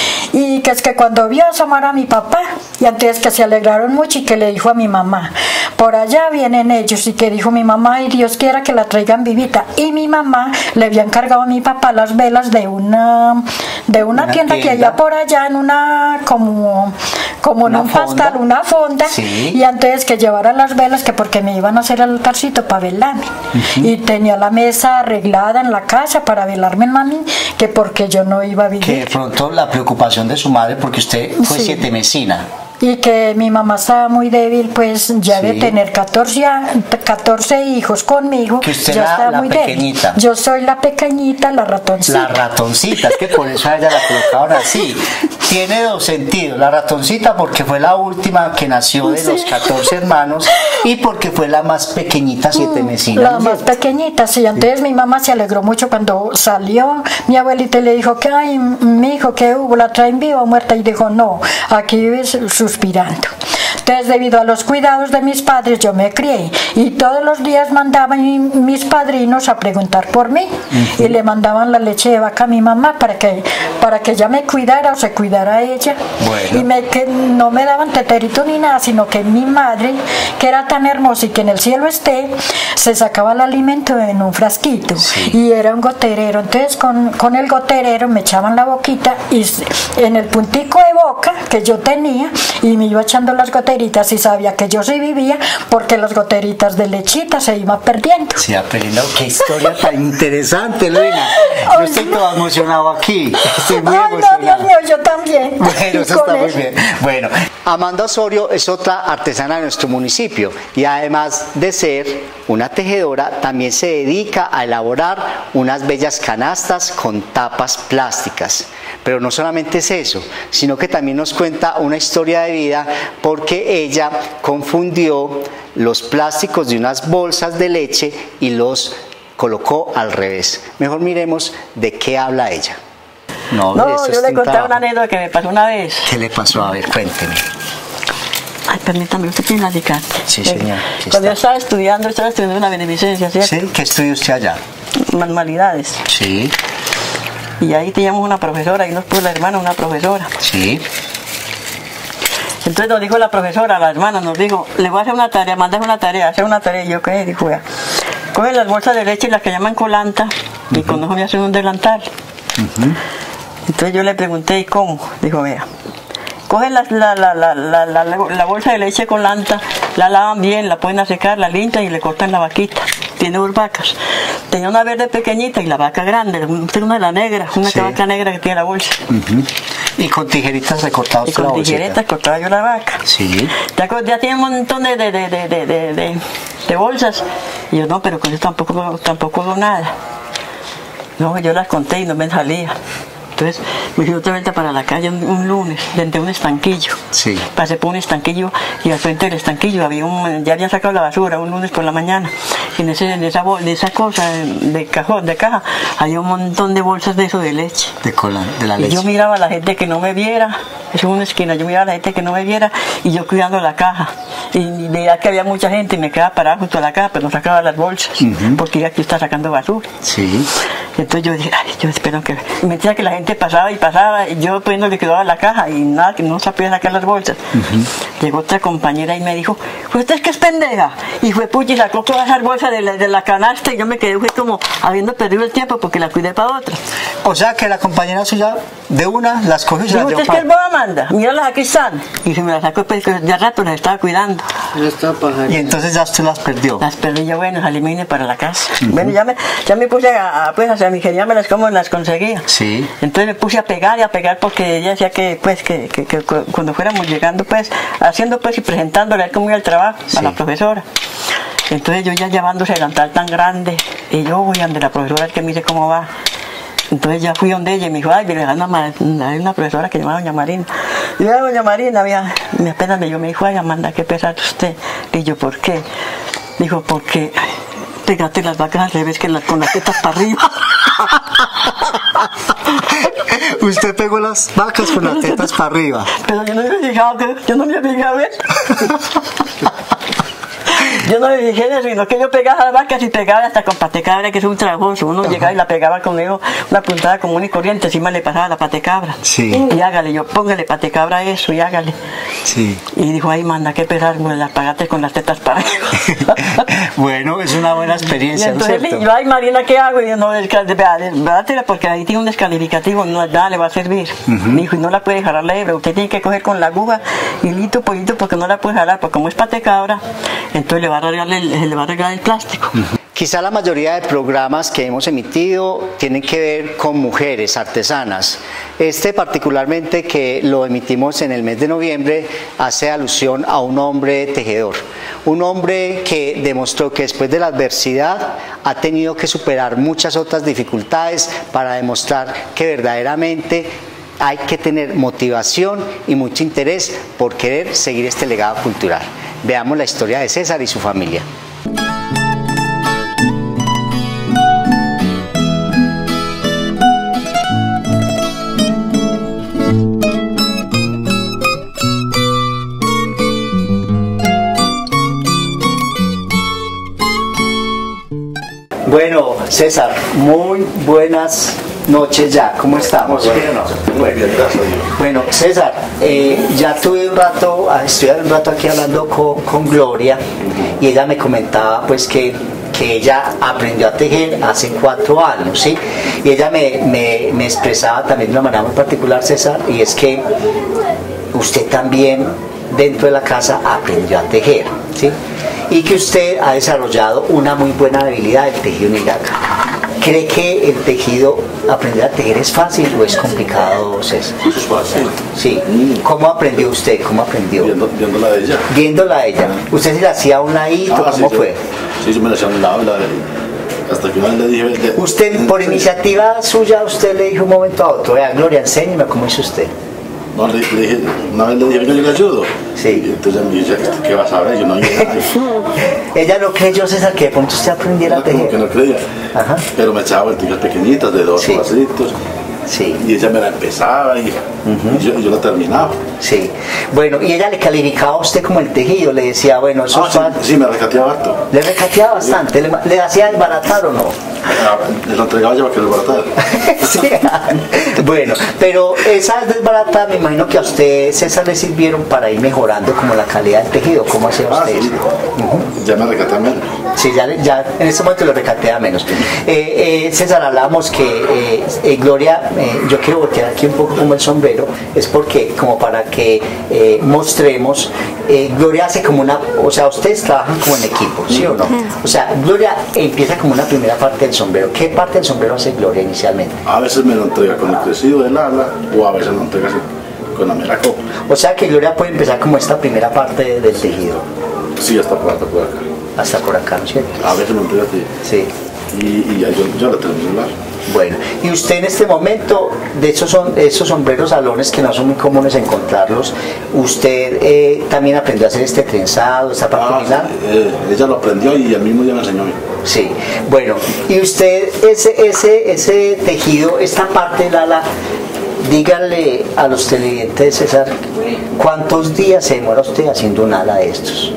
S9: y que es que cuando vio asomar a mi papá, y antes que se alegraron mucho y que le dijo a mi mamá, por allá vienen ellos, y que dijo mi mamá, y Dios quiera que la traigan vivita. Y mi mamá le había encargado a mi papá las velas de una de una, una tienda, tienda que había por allá en una como como en un pastel, una fonda, sí. Y antes que llevara las velas, que porque me iban a hacer el altarcito para velarme. Uh-huh. Y tenía la mesa arreglada en la casa para velarme, mami, que porque yo no iba a vivir.
S2: Que de pronto la preocupación de su madre, porque usted fue sí. siete mesina.
S9: Y que mi mamá estaba muy débil, pues ya sí. de tener catorce hijos conmigo.
S2: Que usted
S9: ya
S2: la,
S9: estaba
S2: la
S9: muy
S2: pequeñita.
S9: Débil. Yo soy la pequeñita, la ratoncita.
S2: La ratoncita, es que por eso a ella la colocaron así. Tiene dos sentidos. La ratoncita porque fue la última que nació de sí. los catorce hermanos, y porque fue la más pequeñita, siete mesina.
S9: La más pequeñita, sí. Entonces sí. mi mamá se alegró mucho cuando salió mi abuelita y le dijo que, ay, mi hijo, ¿qué hubo? ¿La traen viva o muerta? Y dijo, no, aquí vive su suspirando. Entonces, debido a los cuidados de mis padres, yo me crié, y todos los días mandaban mis padrinos a preguntar por mí. Uh-huh. Y le mandaban la leche de vaca a mi mamá para que, para que ella me cuidara o se cuidara a ella. Bueno. Y me, que no me daban teterito ni nada, sino que mi madre, que era tan hermosa y que en el cielo esté, se sacaba el alimento en un frasquito. Sí. Y era un goterero. Entonces, con, con el goterero me echaban la boquita, y en el puntico de boca que yo tenía, y me iba echando las goteritas, y sabía que yo sí vivía, porque las goteritas de lechita se iban perdiendo.
S2: Se iba perdiendo. Qué historia tan interesante, Lorena. Yo estoy todo emocionado aquí. Estoy muy
S9: Ay,
S2: emocionado.
S9: No, Dios mío, yo también.
S2: Bueno, eso está muy bien. Bueno, Amanda Osorio es otra artesana de nuestro municipio, y además de ser una tejedora, también se dedica a elaborar unas bellas canastas con tapas plásticas. Pero no solamente es eso, sino que también nos cuenta una historia de vida, porque ella confundió los plásticos de unas bolsas de leche y los colocó al revés. Mejor miremos de qué habla ella.
S12: No, no yo le contaba una anécdota que me pasó una vez.
S2: ¿Qué le pasó? A ver, cuénteme.
S12: Ay, permítame, usted tiene alicate.
S2: Sí, señor.
S12: Cuando yo estaba estudiando, estaba estudiando una beneficencia, ¿cierto?
S2: Sí, ¿qué estudió usted allá?
S12: Manualidades.
S2: Sí.
S12: Y ahí teníamos una profesora, y nos puso la hermana, una profesora.
S2: Sí.
S12: Entonces nos dijo la profesora, la hermana, nos dijo, le voy a hacer una tarea, mandas una tarea, hacer una tarea. Y yo, ¿qué? Dijo, vea, coge las bolsas de leche, las que llaman colanta, uh-huh. y con eso me hacen un delantal. Uh-huh. Entonces yo le pregunté, ¿y cómo? Dijo, vea, cogen la, la, la, la, la, la, la bolsa de leche colanta, la lavan bien, la pueden a secar, la limpian y le cortan la vaquita. Tiene dos vacas. Tenía una verde pequeñita y la vaca grande, una de la negra, una sí. vaca negra que tiene la bolsa.
S2: Uh-huh. Y con tijeritas recortadas
S12: y con la tijeritas cortaba yo la vaca.
S2: Sí.
S12: Ya, ya tiene un montón de, de, de, de, de, de, de, de bolsas. Y yo, no, pero con eso tampoco, tampoco hago nada. No, yo las conté y no me salía. Entonces me fui otra vuelta para la calle un, un lunes, desde un estanquillo.
S2: Sí.
S12: Pasé por un estanquillo, y al frente del estanquillo había un, ya habían sacado la basura un lunes por la mañana. Y en, ese, en, esa, en esa cosa de cajón, de caja, había un montón de bolsas de eso de leche.
S2: De cola, de la leche.
S12: Y yo miraba a la gente que no me viera, eso es una esquina, yo miraba a la gente que no me viera, y yo cuidando la caja. Y veía que había mucha gente y me quedaba parada junto a la caja, pero no sacaba las bolsas, uh-huh. porque ya aquí está sacando basura.
S2: Sí.
S12: Entonces yo dije, ay, yo espero que... Y me decía que la gente pasaba y pasaba, y yo pues no le quedaba la caja, y nada, que no sabía sacar las bolsas. Uh-huh. Llegó otra compañera y me dijo, ¿usted es que es pendeja? Y fue pucha, y sacó todas esas bolsas de la, de la canasta, y yo me quedé fue como habiendo perdido el tiempo porque la cuidé para otra.
S2: O sea que la compañera suya de una las cogió y se las
S12: dio. ¿Usted es que es boba, Amanda? Míralas, aquí están. Y se me las sacó, pues ya rato las estaba cuidando.
S2: Y entonces ya usted las perdió.
S12: Las perdí yo, bueno, salí me vine para la casa. Uh-huh. Bueno, ya me, ya me puse a, a pues, a mi quería me las como las conseguía.
S2: Sí.
S12: Entonces me puse a pegar y a pegar porque ella decía que, pues, que, que, que cuando fuéramos llegando, pues, haciendo, pues, y presentándole a ver cómo iba el trabajo, sí. a la profesora. Entonces yo ya llevándose el delantal tan grande, y yo voy ante la profesora que me dice cómo va. Entonces ya fui donde ella y me dijo, ay, mire, hay una, hay una profesora que se llama doña Marina. Y yo, doña Marina, mira, me apenas me, yo me dijo, ay, Amanda, qué pesado usted. Y yo, ¿por qué? Dijo, porque pegaste las vacas al revés, que las, con las tetas para arriba.
S2: Usted pegó las vacas con las tetas para arriba.
S12: Pero yo no me he fijado, yo no me he fijado eso. Yo no me fijé en eso, sino que yo pegaba las vacas y pegaba hasta con patecabra, que es un trabajoso. Uno Ajá. llegaba y la pegaba conmigo, una puntada común y corriente, encima le pasaba la patecabra.
S2: Sí.
S12: Y hágale, yo póngale patecabra a eso y hágale.
S2: Sí.
S12: Y dijo, ay, manda, qué pesar, pues las pagaste con las tetas para arriba.
S2: Bueno, es una buena experiencia,
S12: y entonces,
S2: ¿no es cierto?
S12: yo, ay, Marina, ¿qué hago? Y yo, no, desbárátela porque ahí tiene un descalificativo, no, nada le va a servir. Uh -huh. Me dijo, y no la puede jalar la hebra, usted tiene que coger con la aguja, hilito por hilito, porque no la puede jalar, porque como es patecabra, entonces le va a arreglar el, le va a arreglar el plástico. Uh-huh.
S2: Quizá la mayoría de programas que hemos emitido tienen que ver con mujeres artesanas. Este particularmente, que lo emitimos en el mes de noviembre, hace alusión a un hombre tejedor. Un hombre que demostró que después de la adversidad ha tenido que superar muchas otras dificultades para demostrar que verdaderamente hay que tener motivación y mucho interés por querer seguir este legado cultural. Veamos la historia de César y su familia. Bueno, César, muy buenas noches ya. ¿Cómo estamos?
S13: Bueno, muy bien, gracias.
S2: Bueno, César, eh, ya tuve un rato, estoy un rato aquí hablando con, con Gloria, y ella me comentaba pues que, que ella aprendió a tejer hace cuatro años, ¿sí? Y ella me, me, me expresaba también de una manera muy particular, César, y es que usted también dentro de la casa aprendió a tejer, ¿sí? Y que usted ha desarrollado una muy buena habilidad del tejido Nigaca. ¿Cree que el tejido, aprender a tejer es fácil o es complicado, César?
S13: Es fácil.
S2: Sí. ¿Cómo aprendió usted? ¿Cómo aprendió?
S13: Viendo, viéndola a ella.
S2: Viéndola a ella. ¿Usted se la hacía a un ladito? Ah, ¿Cómo
S13: sí,
S2: fue?
S13: Sí, yo me la hacía a un lado. La, hasta que una vez le dije... De,
S2: ¿Usted, por iniciativa suya, usted le dijo un momento a otro, vea, Gloria, enséñeme cómo hizo usted?
S13: No, le, le dije, una vez le dije, yo le ayudo.
S2: Sí.
S13: Y entonces me dice, ¿qué vas a ver? Yo no dije nada.
S2: Ella no creyó, César, que de pronto usted aprendiera
S13: no,
S2: a tejer.
S13: Como que no creía. Ajá. Pero me echaba vueltas pequeñitas de dos
S2: sí.
S13: vasitos.
S2: Sí.
S13: Y ella me la empezaba y, uh-huh. y, yo, y yo la terminaba.
S2: Sí. Bueno, y ella le calificaba a usted como el tejido, le decía, bueno, eso
S13: ah,
S2: es
S13: sí,
S2: fácil.
S13: Sí, me recateaba harto.
S2: ¿Le recateaba bastante? ¿Le, le hacía desbaratar o no?
S13: Le lo entregaba yo para que lo desbaratara.
S2: Sí. Bueno, pero esas desbaratadas me imagino que a usted, César, le sirvieron para ir mejorando como la calidad del tejido. ¿Cómo hacía
S13: ah,
S2: usted?
S13: Sí. Uh-huh. Ya me recatea menos.
S2: Sí, ya, ya en este momento lo recatea menos. Eh, eh, César, hablamos que eh, eh, Gloria, eh, yo quiero voltear aquí un poco como el sombrero, es porque como para que eh, mostremos, eh, Gloria hace como una, o sea, ustedes trabajan como en equipo, ¿sí o no? O sea, Gloria empieza como una primera parte del sombrero. ¿Qué parte del sombrero hace Gloria inicialmente?
S13: A veces me lo entrega con el crecido del ala o a veces lo entrega así, con la mera copa.
S2: O sea que Gloria puede empezar como esta primera parte del tejido.
S13: Sí, hasta por, hasta por acá.
S2: Hasta por acá, ¿no es cierto?
S13: A veces me entrega así.
S2: Sí.
S13: Y, y ya yo, yo la termino larga.
S2: Bueno, y usted en este momento, de esos, son, esos sombreros salones que no son muy comunes encontrarlos, ¿usted eh, también aprendió a hacer este trenzado, esta parte
S13: ah, sí, eh, ella lo aprendió y el mismo día me enseñó.
S2: Sí, bueno, y usted ese, ese, ese tejido, esta parte del ala, díganle a los televidentes, César, ¿cuántos días se demora usted haciendo un ala de estos?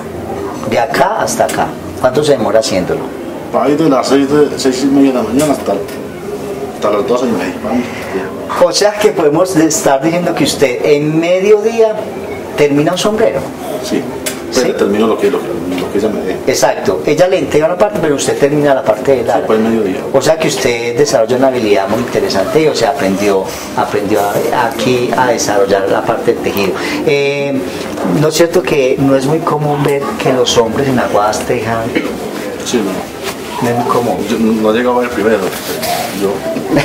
S2: De acá hasta acá, ¿cuánto se demora haciéndolo?
S13: Para ir de las seis, de, seis y media de la mañana hasta, hasta las doce y media. Vamos.
S2: O sea que podemos estar diciendo que usted en mediodía termina un sombrero.
S13: Sí, pero ¿sí? Termino lo que, lo, lo que ella me dé.
S2: Exacto, ella le entrega una parte, pero usted termina la parte del ala.
S13: Sí, pues mediodía.
S2: O sea que usted desarrolla una habilidad muy interesante, o sea, aprendió, aprendió a, aquí a desarrollar la parte del tejido. Eh, ¿No es cierto que no es muy común ver que los hombres en Aguadas tejan?
S13: Sí, no.
S2: No es muy común.
S13: Yo no llego a ver primero, yo.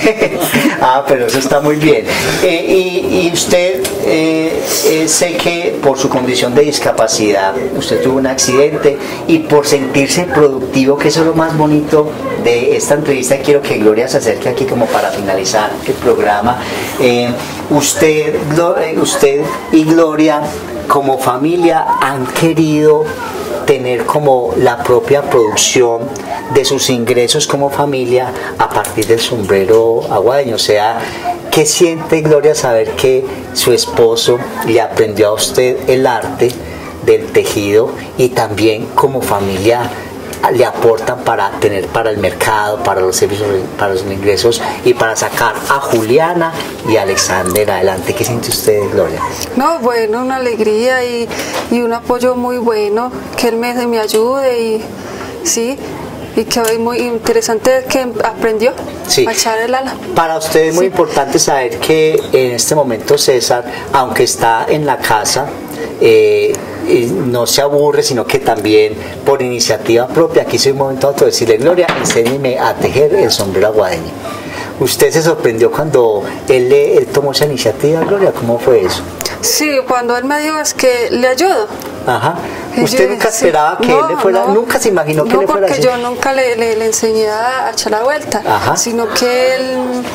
S2: Ah, pero eso está muy bien. Eh, y, y usted, eh, eh, sé que por su condición de discapacidad, usted tuvo un accidente y por sentirse productivo, que eso es lo más bonito de esta entrevista, quiero que Gloria se acerque aquí como para finalizar el programa. Eh, usted, usted y Gloria como familia han querido tener como la propia producción de sus ingresos como familia a partir del sombrero aguadeño. O sea, ¿qué siente Gloria saber que su esposo le aprendió a usted el arte del tejido y también como familia le aportan para tener para el mercado, para los servicios, para los ingresos y para sacar a Juliana y a Alexander adelante? ¿Qué siente usted, Gloria?
S14: No, bueno, una alegría y, y un apoyo muy bueno, que él me, me ayude y sí, y que hoy muy interesante que aprendió
S2: sí.
S14: a echar el ala.
S2: Para usted es muy sí. importante saber que en este momento César, aunque está en la casa, eh, no se aburre, sino que también por iniciativa propia quiso un momento de decirle: Gloria, enséñeme a tejer el sombrero aguadeño. ¿Usted se sorprendió cuando él, él tomó esa iniciativa, Gloria? ¿Cómo fue eso?
S14: Sí, cuando él me dijo es que le ayudo.
S2: Ajá. ¿Usted
S14: yo,
S2: nunca esperaba
S14: sí.
S2: que
S14: no,
S2: él le fuera,
S14: no,
S2: nunca se imaginó que
S14: no,
S2: le fuera
S14: porque
S2: así?
S14: yo nunca le, le, le enseñé a echar la vuelta,
S2: ajá.
S14: sino que él,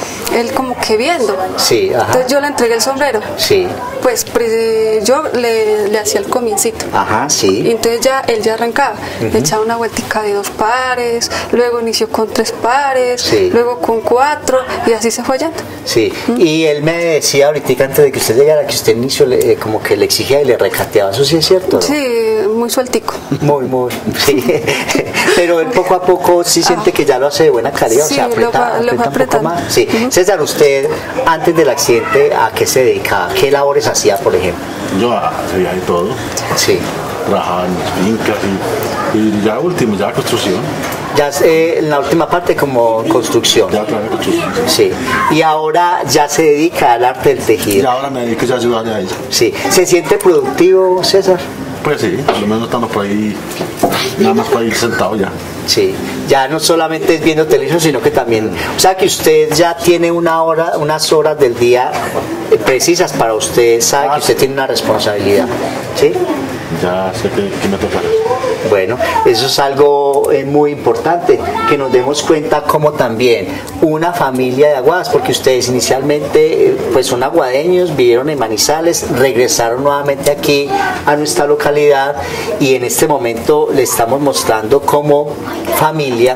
S14: él como que viendo.
S2: Sí, ajá.
S14: Entonces yo le entregué el sombrero.
S2: Sí.
S14: Pues yo le, le hacía el comiencito.
S2: Ajá, sí.
S14: Y entonces ya él ya arrancaba, uh-huh. le echaba una vueltica de dos pares, luego inició con tres pares,
S2: sí.
S14: luego con cuatro y así se fue yendo.
S2: Sí, uh-huh. Y él me decía ahorita antes de que usted llegara que usted inició eh, como que le exigía y le recateaba, ¿eso sí es cierto? ¿No?
S14: Sí, muy sueltico.
S2: Muy, muy, sí. Pero él poco a poco sí siente ah. que ya lo hace de buena calidad,
S14: sí,
S2: o sea, aprieta,
S14: lo va,
S2: aprieta
S14: lo
S2: un poco más. Sí.
S14: Uh-huh.
S2: César, usted antes del accidente, ¿a qué se dedicaba? ¿Qué labores hacía, por ejemplo?
S13: Yo hacía de todo.
S2: Sí.
S13: Trabajaba en las fincas y, y ya último, ya construcción.
S2: Ya eh, en la última parte como construcción.
S13: Ya trabajé construcción.
S2: Sí. Y ahora ya se dedica al arte del tejido.
S13: Y ahora me dedico ya a ayudarle a ella.
S2: Sí. ¿Se siente productivo, César?
S13: Pues sí, por lo menos estamos por ahí, nada más por ahí sentado ya.
S2: Sí, ya no solamente es viendo televisión, sino que también, o sea que usted ya tiene una hora, unas horas del día precisas para usted, sabe ah, que usted sí. tiene una responsabilidad, ¿sí?
S13: Ya sé que, que me toca.
S2: Bueno, eso es algo eh, muy importante, que nos demos cuenta como también una familia de Aguadas, porque ustedes inicialmente eh, pues son aguadeños, vivieron en Manizales, regresaron nuevamente aquí a nuestra localidad y en este momento le estamos mostrando como familia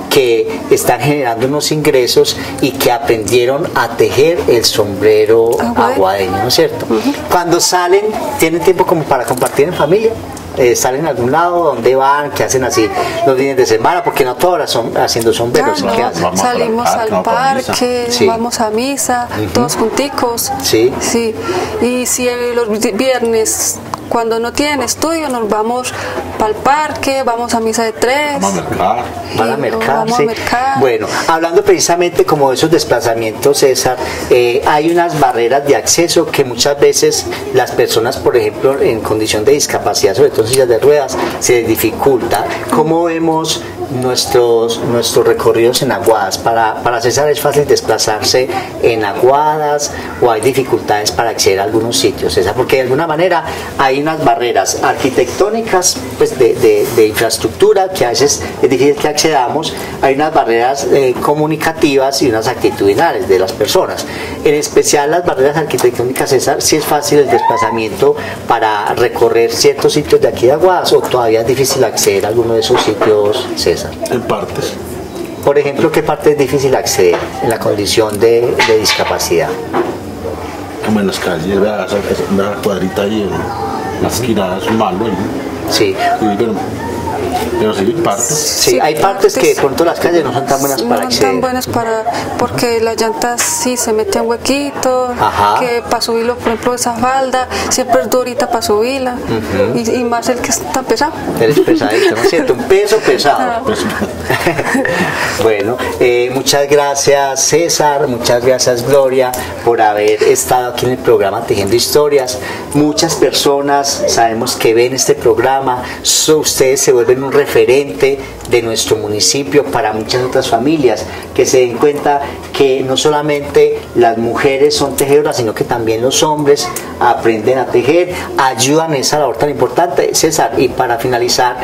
S2: que están generando unos ingresos y que aprendieron a tejer el sombrero aguadeño, ¿no es cierto? Uh-huh. Cuando salen, ¿tienen tiempo como para compartir en familia? Eh, ¿Salen a algún lado? ¿Dónde van? ¿Qué hacen así los fines de semana? Porque no todas horas son haciendo sombreros.
S14: No,
S2: ¿Qué hacen?
S14: Vamos salimos al no, parque, sí. vamos a misa, uh-huh. todos junticos.
S2: Sí.
S14: Sí. Y si los viernes, cuando no tienen estudio, nos vamos para el parque, vamos a misa de tres.
S13: Vamos a mercar.
S2: Van a mercar,
S14: vamos
S2: sí.
S14: a mercar.
S2: Bueno, hablando precisamente como de esos desplazamientos, César, eh, hay unas barreras de acceso que muchas veces las personas, por ejemplo, en condición de discapacidad, sobre todo en sillas de ruedas, se les dificulta. ¿Cómo vemos nuestros, nuestros recorridos en Aguadas? Para, para César es fácil desplazarse en Aguadas o hay dificultades para acceder a algunos sitios, César, porque de alguna manera hay unas barreras arquitectónicas, pues de, de, de infraestructura, que a veces es difícil que accedamos, hay unas barreras eh, comunicativas y unas actitudinales de las personas. En especial las barreras arquitectónicas, César, sí es fácil el desplazamiento para recorrer ciertos sitios de aquí de Aguadas, o todavía es difícil acceder a alguno de esos sitios, César.
S13: En partes.
S2: Por ejemplo, ¿qué parte es difícil acceder en la condición de, de discapacidad?
S13: Como en las calles, ¿verdad? Una cuadrita ahí en las esquinas, es malo. ¿No?
S2: Sí.
S13: Y, pero, pero sí, partes.
S2: Sí, sí, hay partes que de pronto las calles no son tan buenas
S14: no
S2: para acceder.
S14: No tan buenas para, porque las llantas sí se meten huequitos,
S2: Ajá.
S14: que para subirlo, por ejemplo, esa falda, siempre es durita para subirla, uh-huh. y, y más el que está pesado.
S2: Eres pesadito, ¿no es cierto? Un peso pesado. Bueno, eh, muchas gracias César, muchas gracias Gloria por haber estado aquí en el programa Tejiendo Historias. Muchas personas sabemos que ven este programa, so, ustedes se vuelven un referente de nuestro municipio para muchas otras familias, que se den cuenta que no solamente las mujeres son tejedoras, sino que también los hombres aprenden a tejer, ayudan en esa labor tan importante. César, y para finalizar,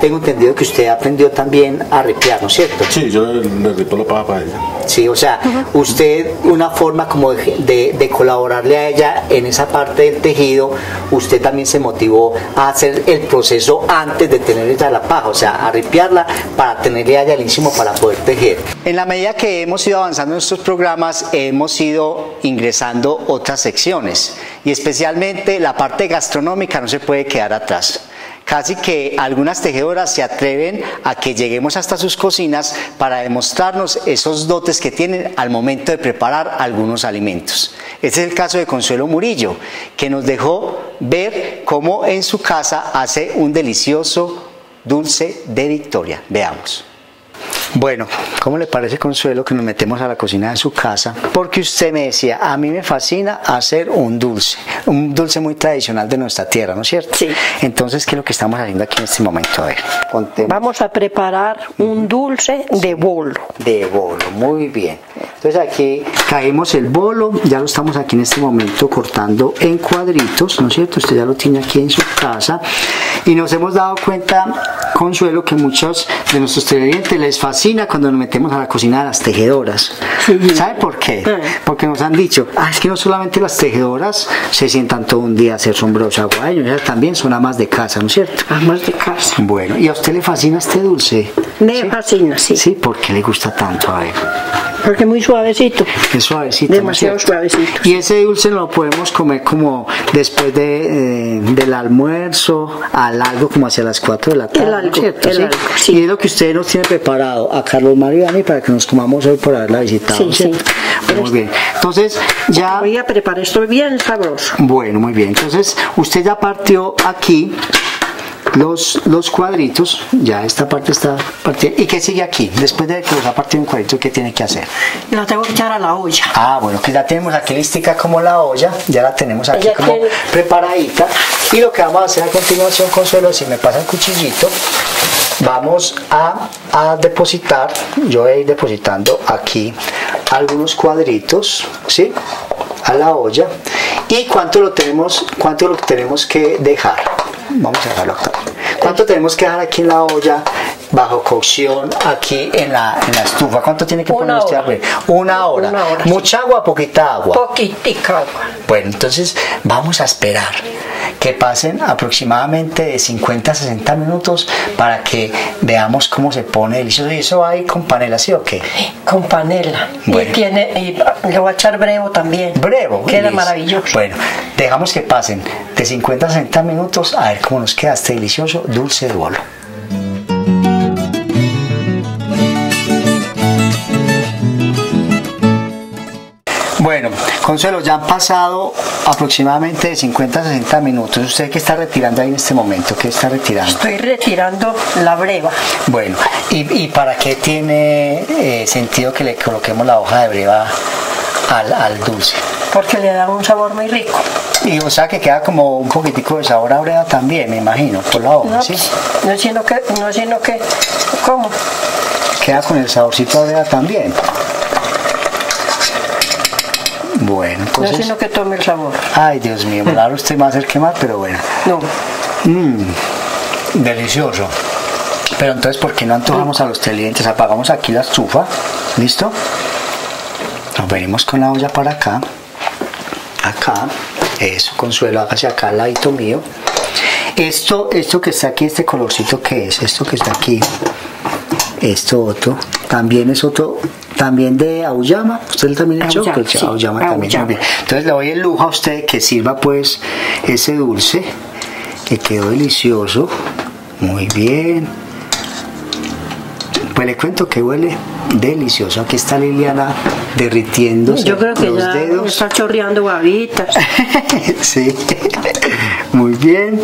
S2: tengo entendido que usted aprendió también a ripiar, ¿no es cierto?
S13: Sí, yo le, le ripo la paja para ella.
S2: Sí, o sea, uh-huh. usted, una forma como de, de, de colaborarle a ella en esa parte del tejido, usted también se motivó a hacer el proceso antes de tener ella la paja, o sea, a ripiarla para tenerle a ella el ínsimo para poder tejer. En la medida que hemos ido avanzando en estos programas, hemos ido ingresando otras secciones y especialmente la parte gastronómica no se puede quedar atrás. Casi que algunas tejedoras se atreven a que lleguemos hasta sus cocinas para demostrarnos esos dotes que tienen al momento de preparar algunos alimentos. Este es el caso de Consuelo Murillo, que nos dejó ver cómo en su casa hace un delicioso dulce de Victoria. Veamos. Bueno, ¿cómo le parece, Consuelo, que nos metemos a la cocina de su casa? Porque usted me decía, a mí me fascina hacer un dulce, un dulce muy tradicional de nuestra tierra, ¿no es cierto?
S15: Sí.
S2: Entonces, ¿qué es lo que estamos haciendo aquí en este momento? A ver, contemos.
S15: Vamos a preparar un dulce de bolo.
S2: De bolo, muy bien. Entonces aquí caemos el bolo, ya lo estamos aquí en este momento cortando en cuadritos, ¿no es cierto? Usted ya lo tiene aquí en su casa y nos hemos dado cuenta, Consuelo, que muchos de nuestros televidentes les fascina cuando nos metemos a la cocina de las tejedoras. Sí. ¿Sabe por qué? Porque nos han dicho, ah, es que no solamente las tejedoras se sientan todo un día a hacer sombreros aguadeños, ellas también son amas de casa, ¿no es cierto?
S15: Amas de casa.
S2: Bueno, ¿y a usted le fascina este dulce?
S15: Me
S2: ¿Sí?
S15: fascina, sí.
S2: Sí, ¿por qué le gusta tanto? A ver.
S15: Porque es muy suavecito.
S2: Es suavecito.
S15: Demasiado suavecito.
S2: Y ese dulce lo podemos comer como después de, eh, del almuerzo, al algo como hacia las cuatro de la tarde.
S15: El algo,
S2: ¿cierto?
S15: el
S2: ¿Sí?
S15: algo, sí.
S2: Y es lo que usted nos tiene preparado a Carlos Mario y a mí para que nos comamos hoy por haberla visitado.
S15: Sí,
S2: ¿cierto?
S15: sí.
S2: Muy bien. Entonces ya...
S15: Voy a preparar esto bien sabroso.
S2: Bueno, muy bien. Entonces usted ya partió aquí los, los cuadritos, ya esta parte está partida. ¿Y qué sigue aquí? Después de que los ha partido un cuadrito, ¿qué tiene que hacer?
S15: La tengo que echar a la olla.
S2: Ah, bueno, que ya tenemos aquí listica como la olla, ya la tenemos aquí
S15: ya
S2: como
S15: tiene...
S2: preparadita. Y lo que vamos a hacer a continuación, Consuelo, si me pasa el cuchillito, vamos a, a depositar, yo voy a ir depositando aquí algunos cuadritos, ¿sí? A la olla. ¿Y cuánto lo tenemos, cuánto lo tenemos que dejar? Vamos a dejarlo acá. ¿Cuánto tenemos que dejar aquí en la olla bajo cocción aquí en la, en la estufa? ¿Cuánto tiene que poner usted arriba? Una hora.
S15: Una hora.
S2: ¿Mucha agua, poquita agua?
S15: Poquitica agua.
S2: Bueno, entonces vamos a esperar que pasen aproximadamente de cincuenta a sesenta minutos para que veamos cómo se pone delicioso. ¿Y eso va ahí con panela, sí o qué?
S15: Con panela. Bueno. Y, tiene, y le voy a echar brevo también.
S2: Brevo.
S15: Queda
S2: listo.
S15: Maravilloso.
S2: Bueno, dejamos que pasen de cincuenta a sesenta minutos a ver cómo nos queda este delicioso dulce de bolo. Bueno, Consuelo, ya han pasado aproximadamente de cincuenta a sesenta minutos. ¿Usted qué está retirando ahí en este momento? ¿Qué está retirando?
S15: Estoy retirando la breva.
S2: Bueno, ¿y, y para qué tiene eh, sentido que le coloquemos la hoja de breva al, al dulce?
S15: Porque le da un sabor muy rico.
S2: Y o sea que queda como un poquitico de sabor a breva también, me imagino, por la hoja,
S15: no,
S2: ¿sí?
S15: No, sino que, no, sino que, ¿cómo?
S2: Queda con el saborcito a breva también. Bueno, entonces...
S15: No, sino que tome el sabor.
S2: Ay, Dios mío, claro, usted va a hacer quemar, pero bueno.
S15: No.
S2: Mmm, delicioso. Pero entonces, ¿por qué no antojamos a los televidentes? Apagamos aquí la estufa, ¿listo? Nos venimos con la olla para acá. Acá, eso, Consuelo, hágase acá al ladito mío. Esto, esto que está aquí, este colorcito, ¿qué es? Esto que está aquí, esto otro, también es otro, también de auyama. ¿Usted también echó?
S15: Auyama, sí,
S2: auyama también, muy bien. Entonces le doy el lujo a usted que sirva pues ese dulce, que quedó delicioso, muy bien. Pues le cuento que huele delicioso. Aquí está Liliana derritiéndose.
S15: Yo creo que
S2: los
S15: ya
S2: dedos.
S15: está chorreando babitas.
S2: Sí, muy bien.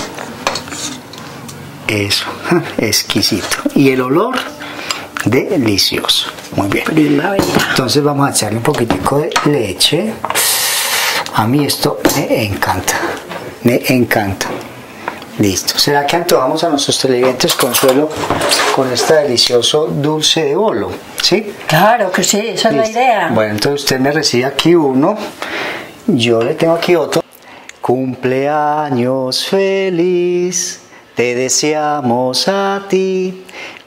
S2: Eso, exquisito. Y el olor, delicioso. Muy bien.
S15: Primavera.
S2: Entonces vamos a echarle un poquitico de leche. A mí esto me encanta. Me encanta. Listo. ¿Será que antojamos a nuestros televidentes, Consuelo, con este delicioso dulce de bolo? ¿Sí?
S15: Claro que sí, esa
S2: Listo.
S15: Es la idea.
S2: Bueno, entonces usted me recibe aquí uno. Yo le tengo aquí otro. Cumpleaños feliz. te deseamos a ti.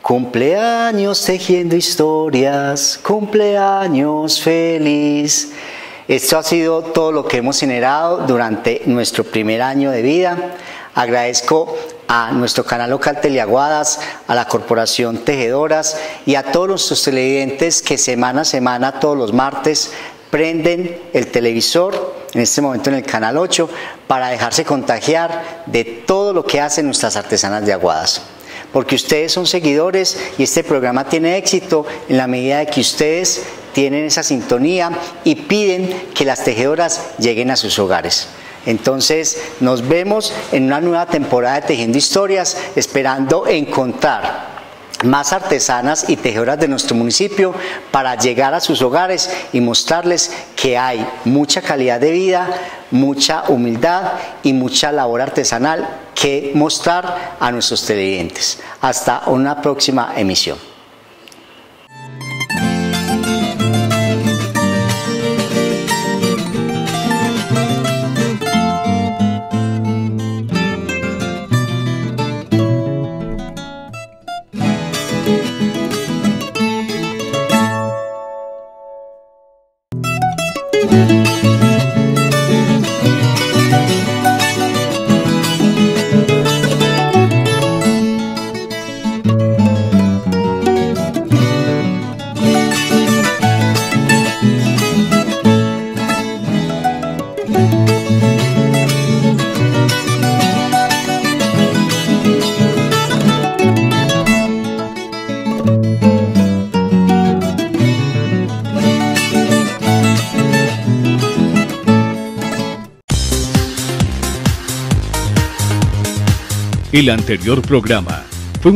S2: Cumpleaños tejiendo historias, cumpleaños feliz. Esto ha sido todo lo que hemos generado durante nuestro primer año de vida. Agradezco a nuestro canal local Teleaguadas, a la Corporación Tejedoras y a todos nuestros televidentes que semana a semana, todos los martes, prenden el televisor, en este momento en el canal ocho, para dejarse contagiar de todo lo que hacen nuestras artesanas de Aguadas. Porque ustedes son seguidores y este programa tiene éxito en la medida de que ustedes tienen esa sintonía y piden que las tejedoras lleguen a sus hogares. Entonces nos vemos en una nueva temporada de Tejiendo Historias, esperando encontrar más artesanas y tejedoras de nuestro municipio para llegar a sus hogares y mostrarles que hay mucha calidad de vida, mucha humildad y mucha labor artesanal que mostrar a nuestros televidentes. Hasta una próxima emisión.
S1: El anterior programa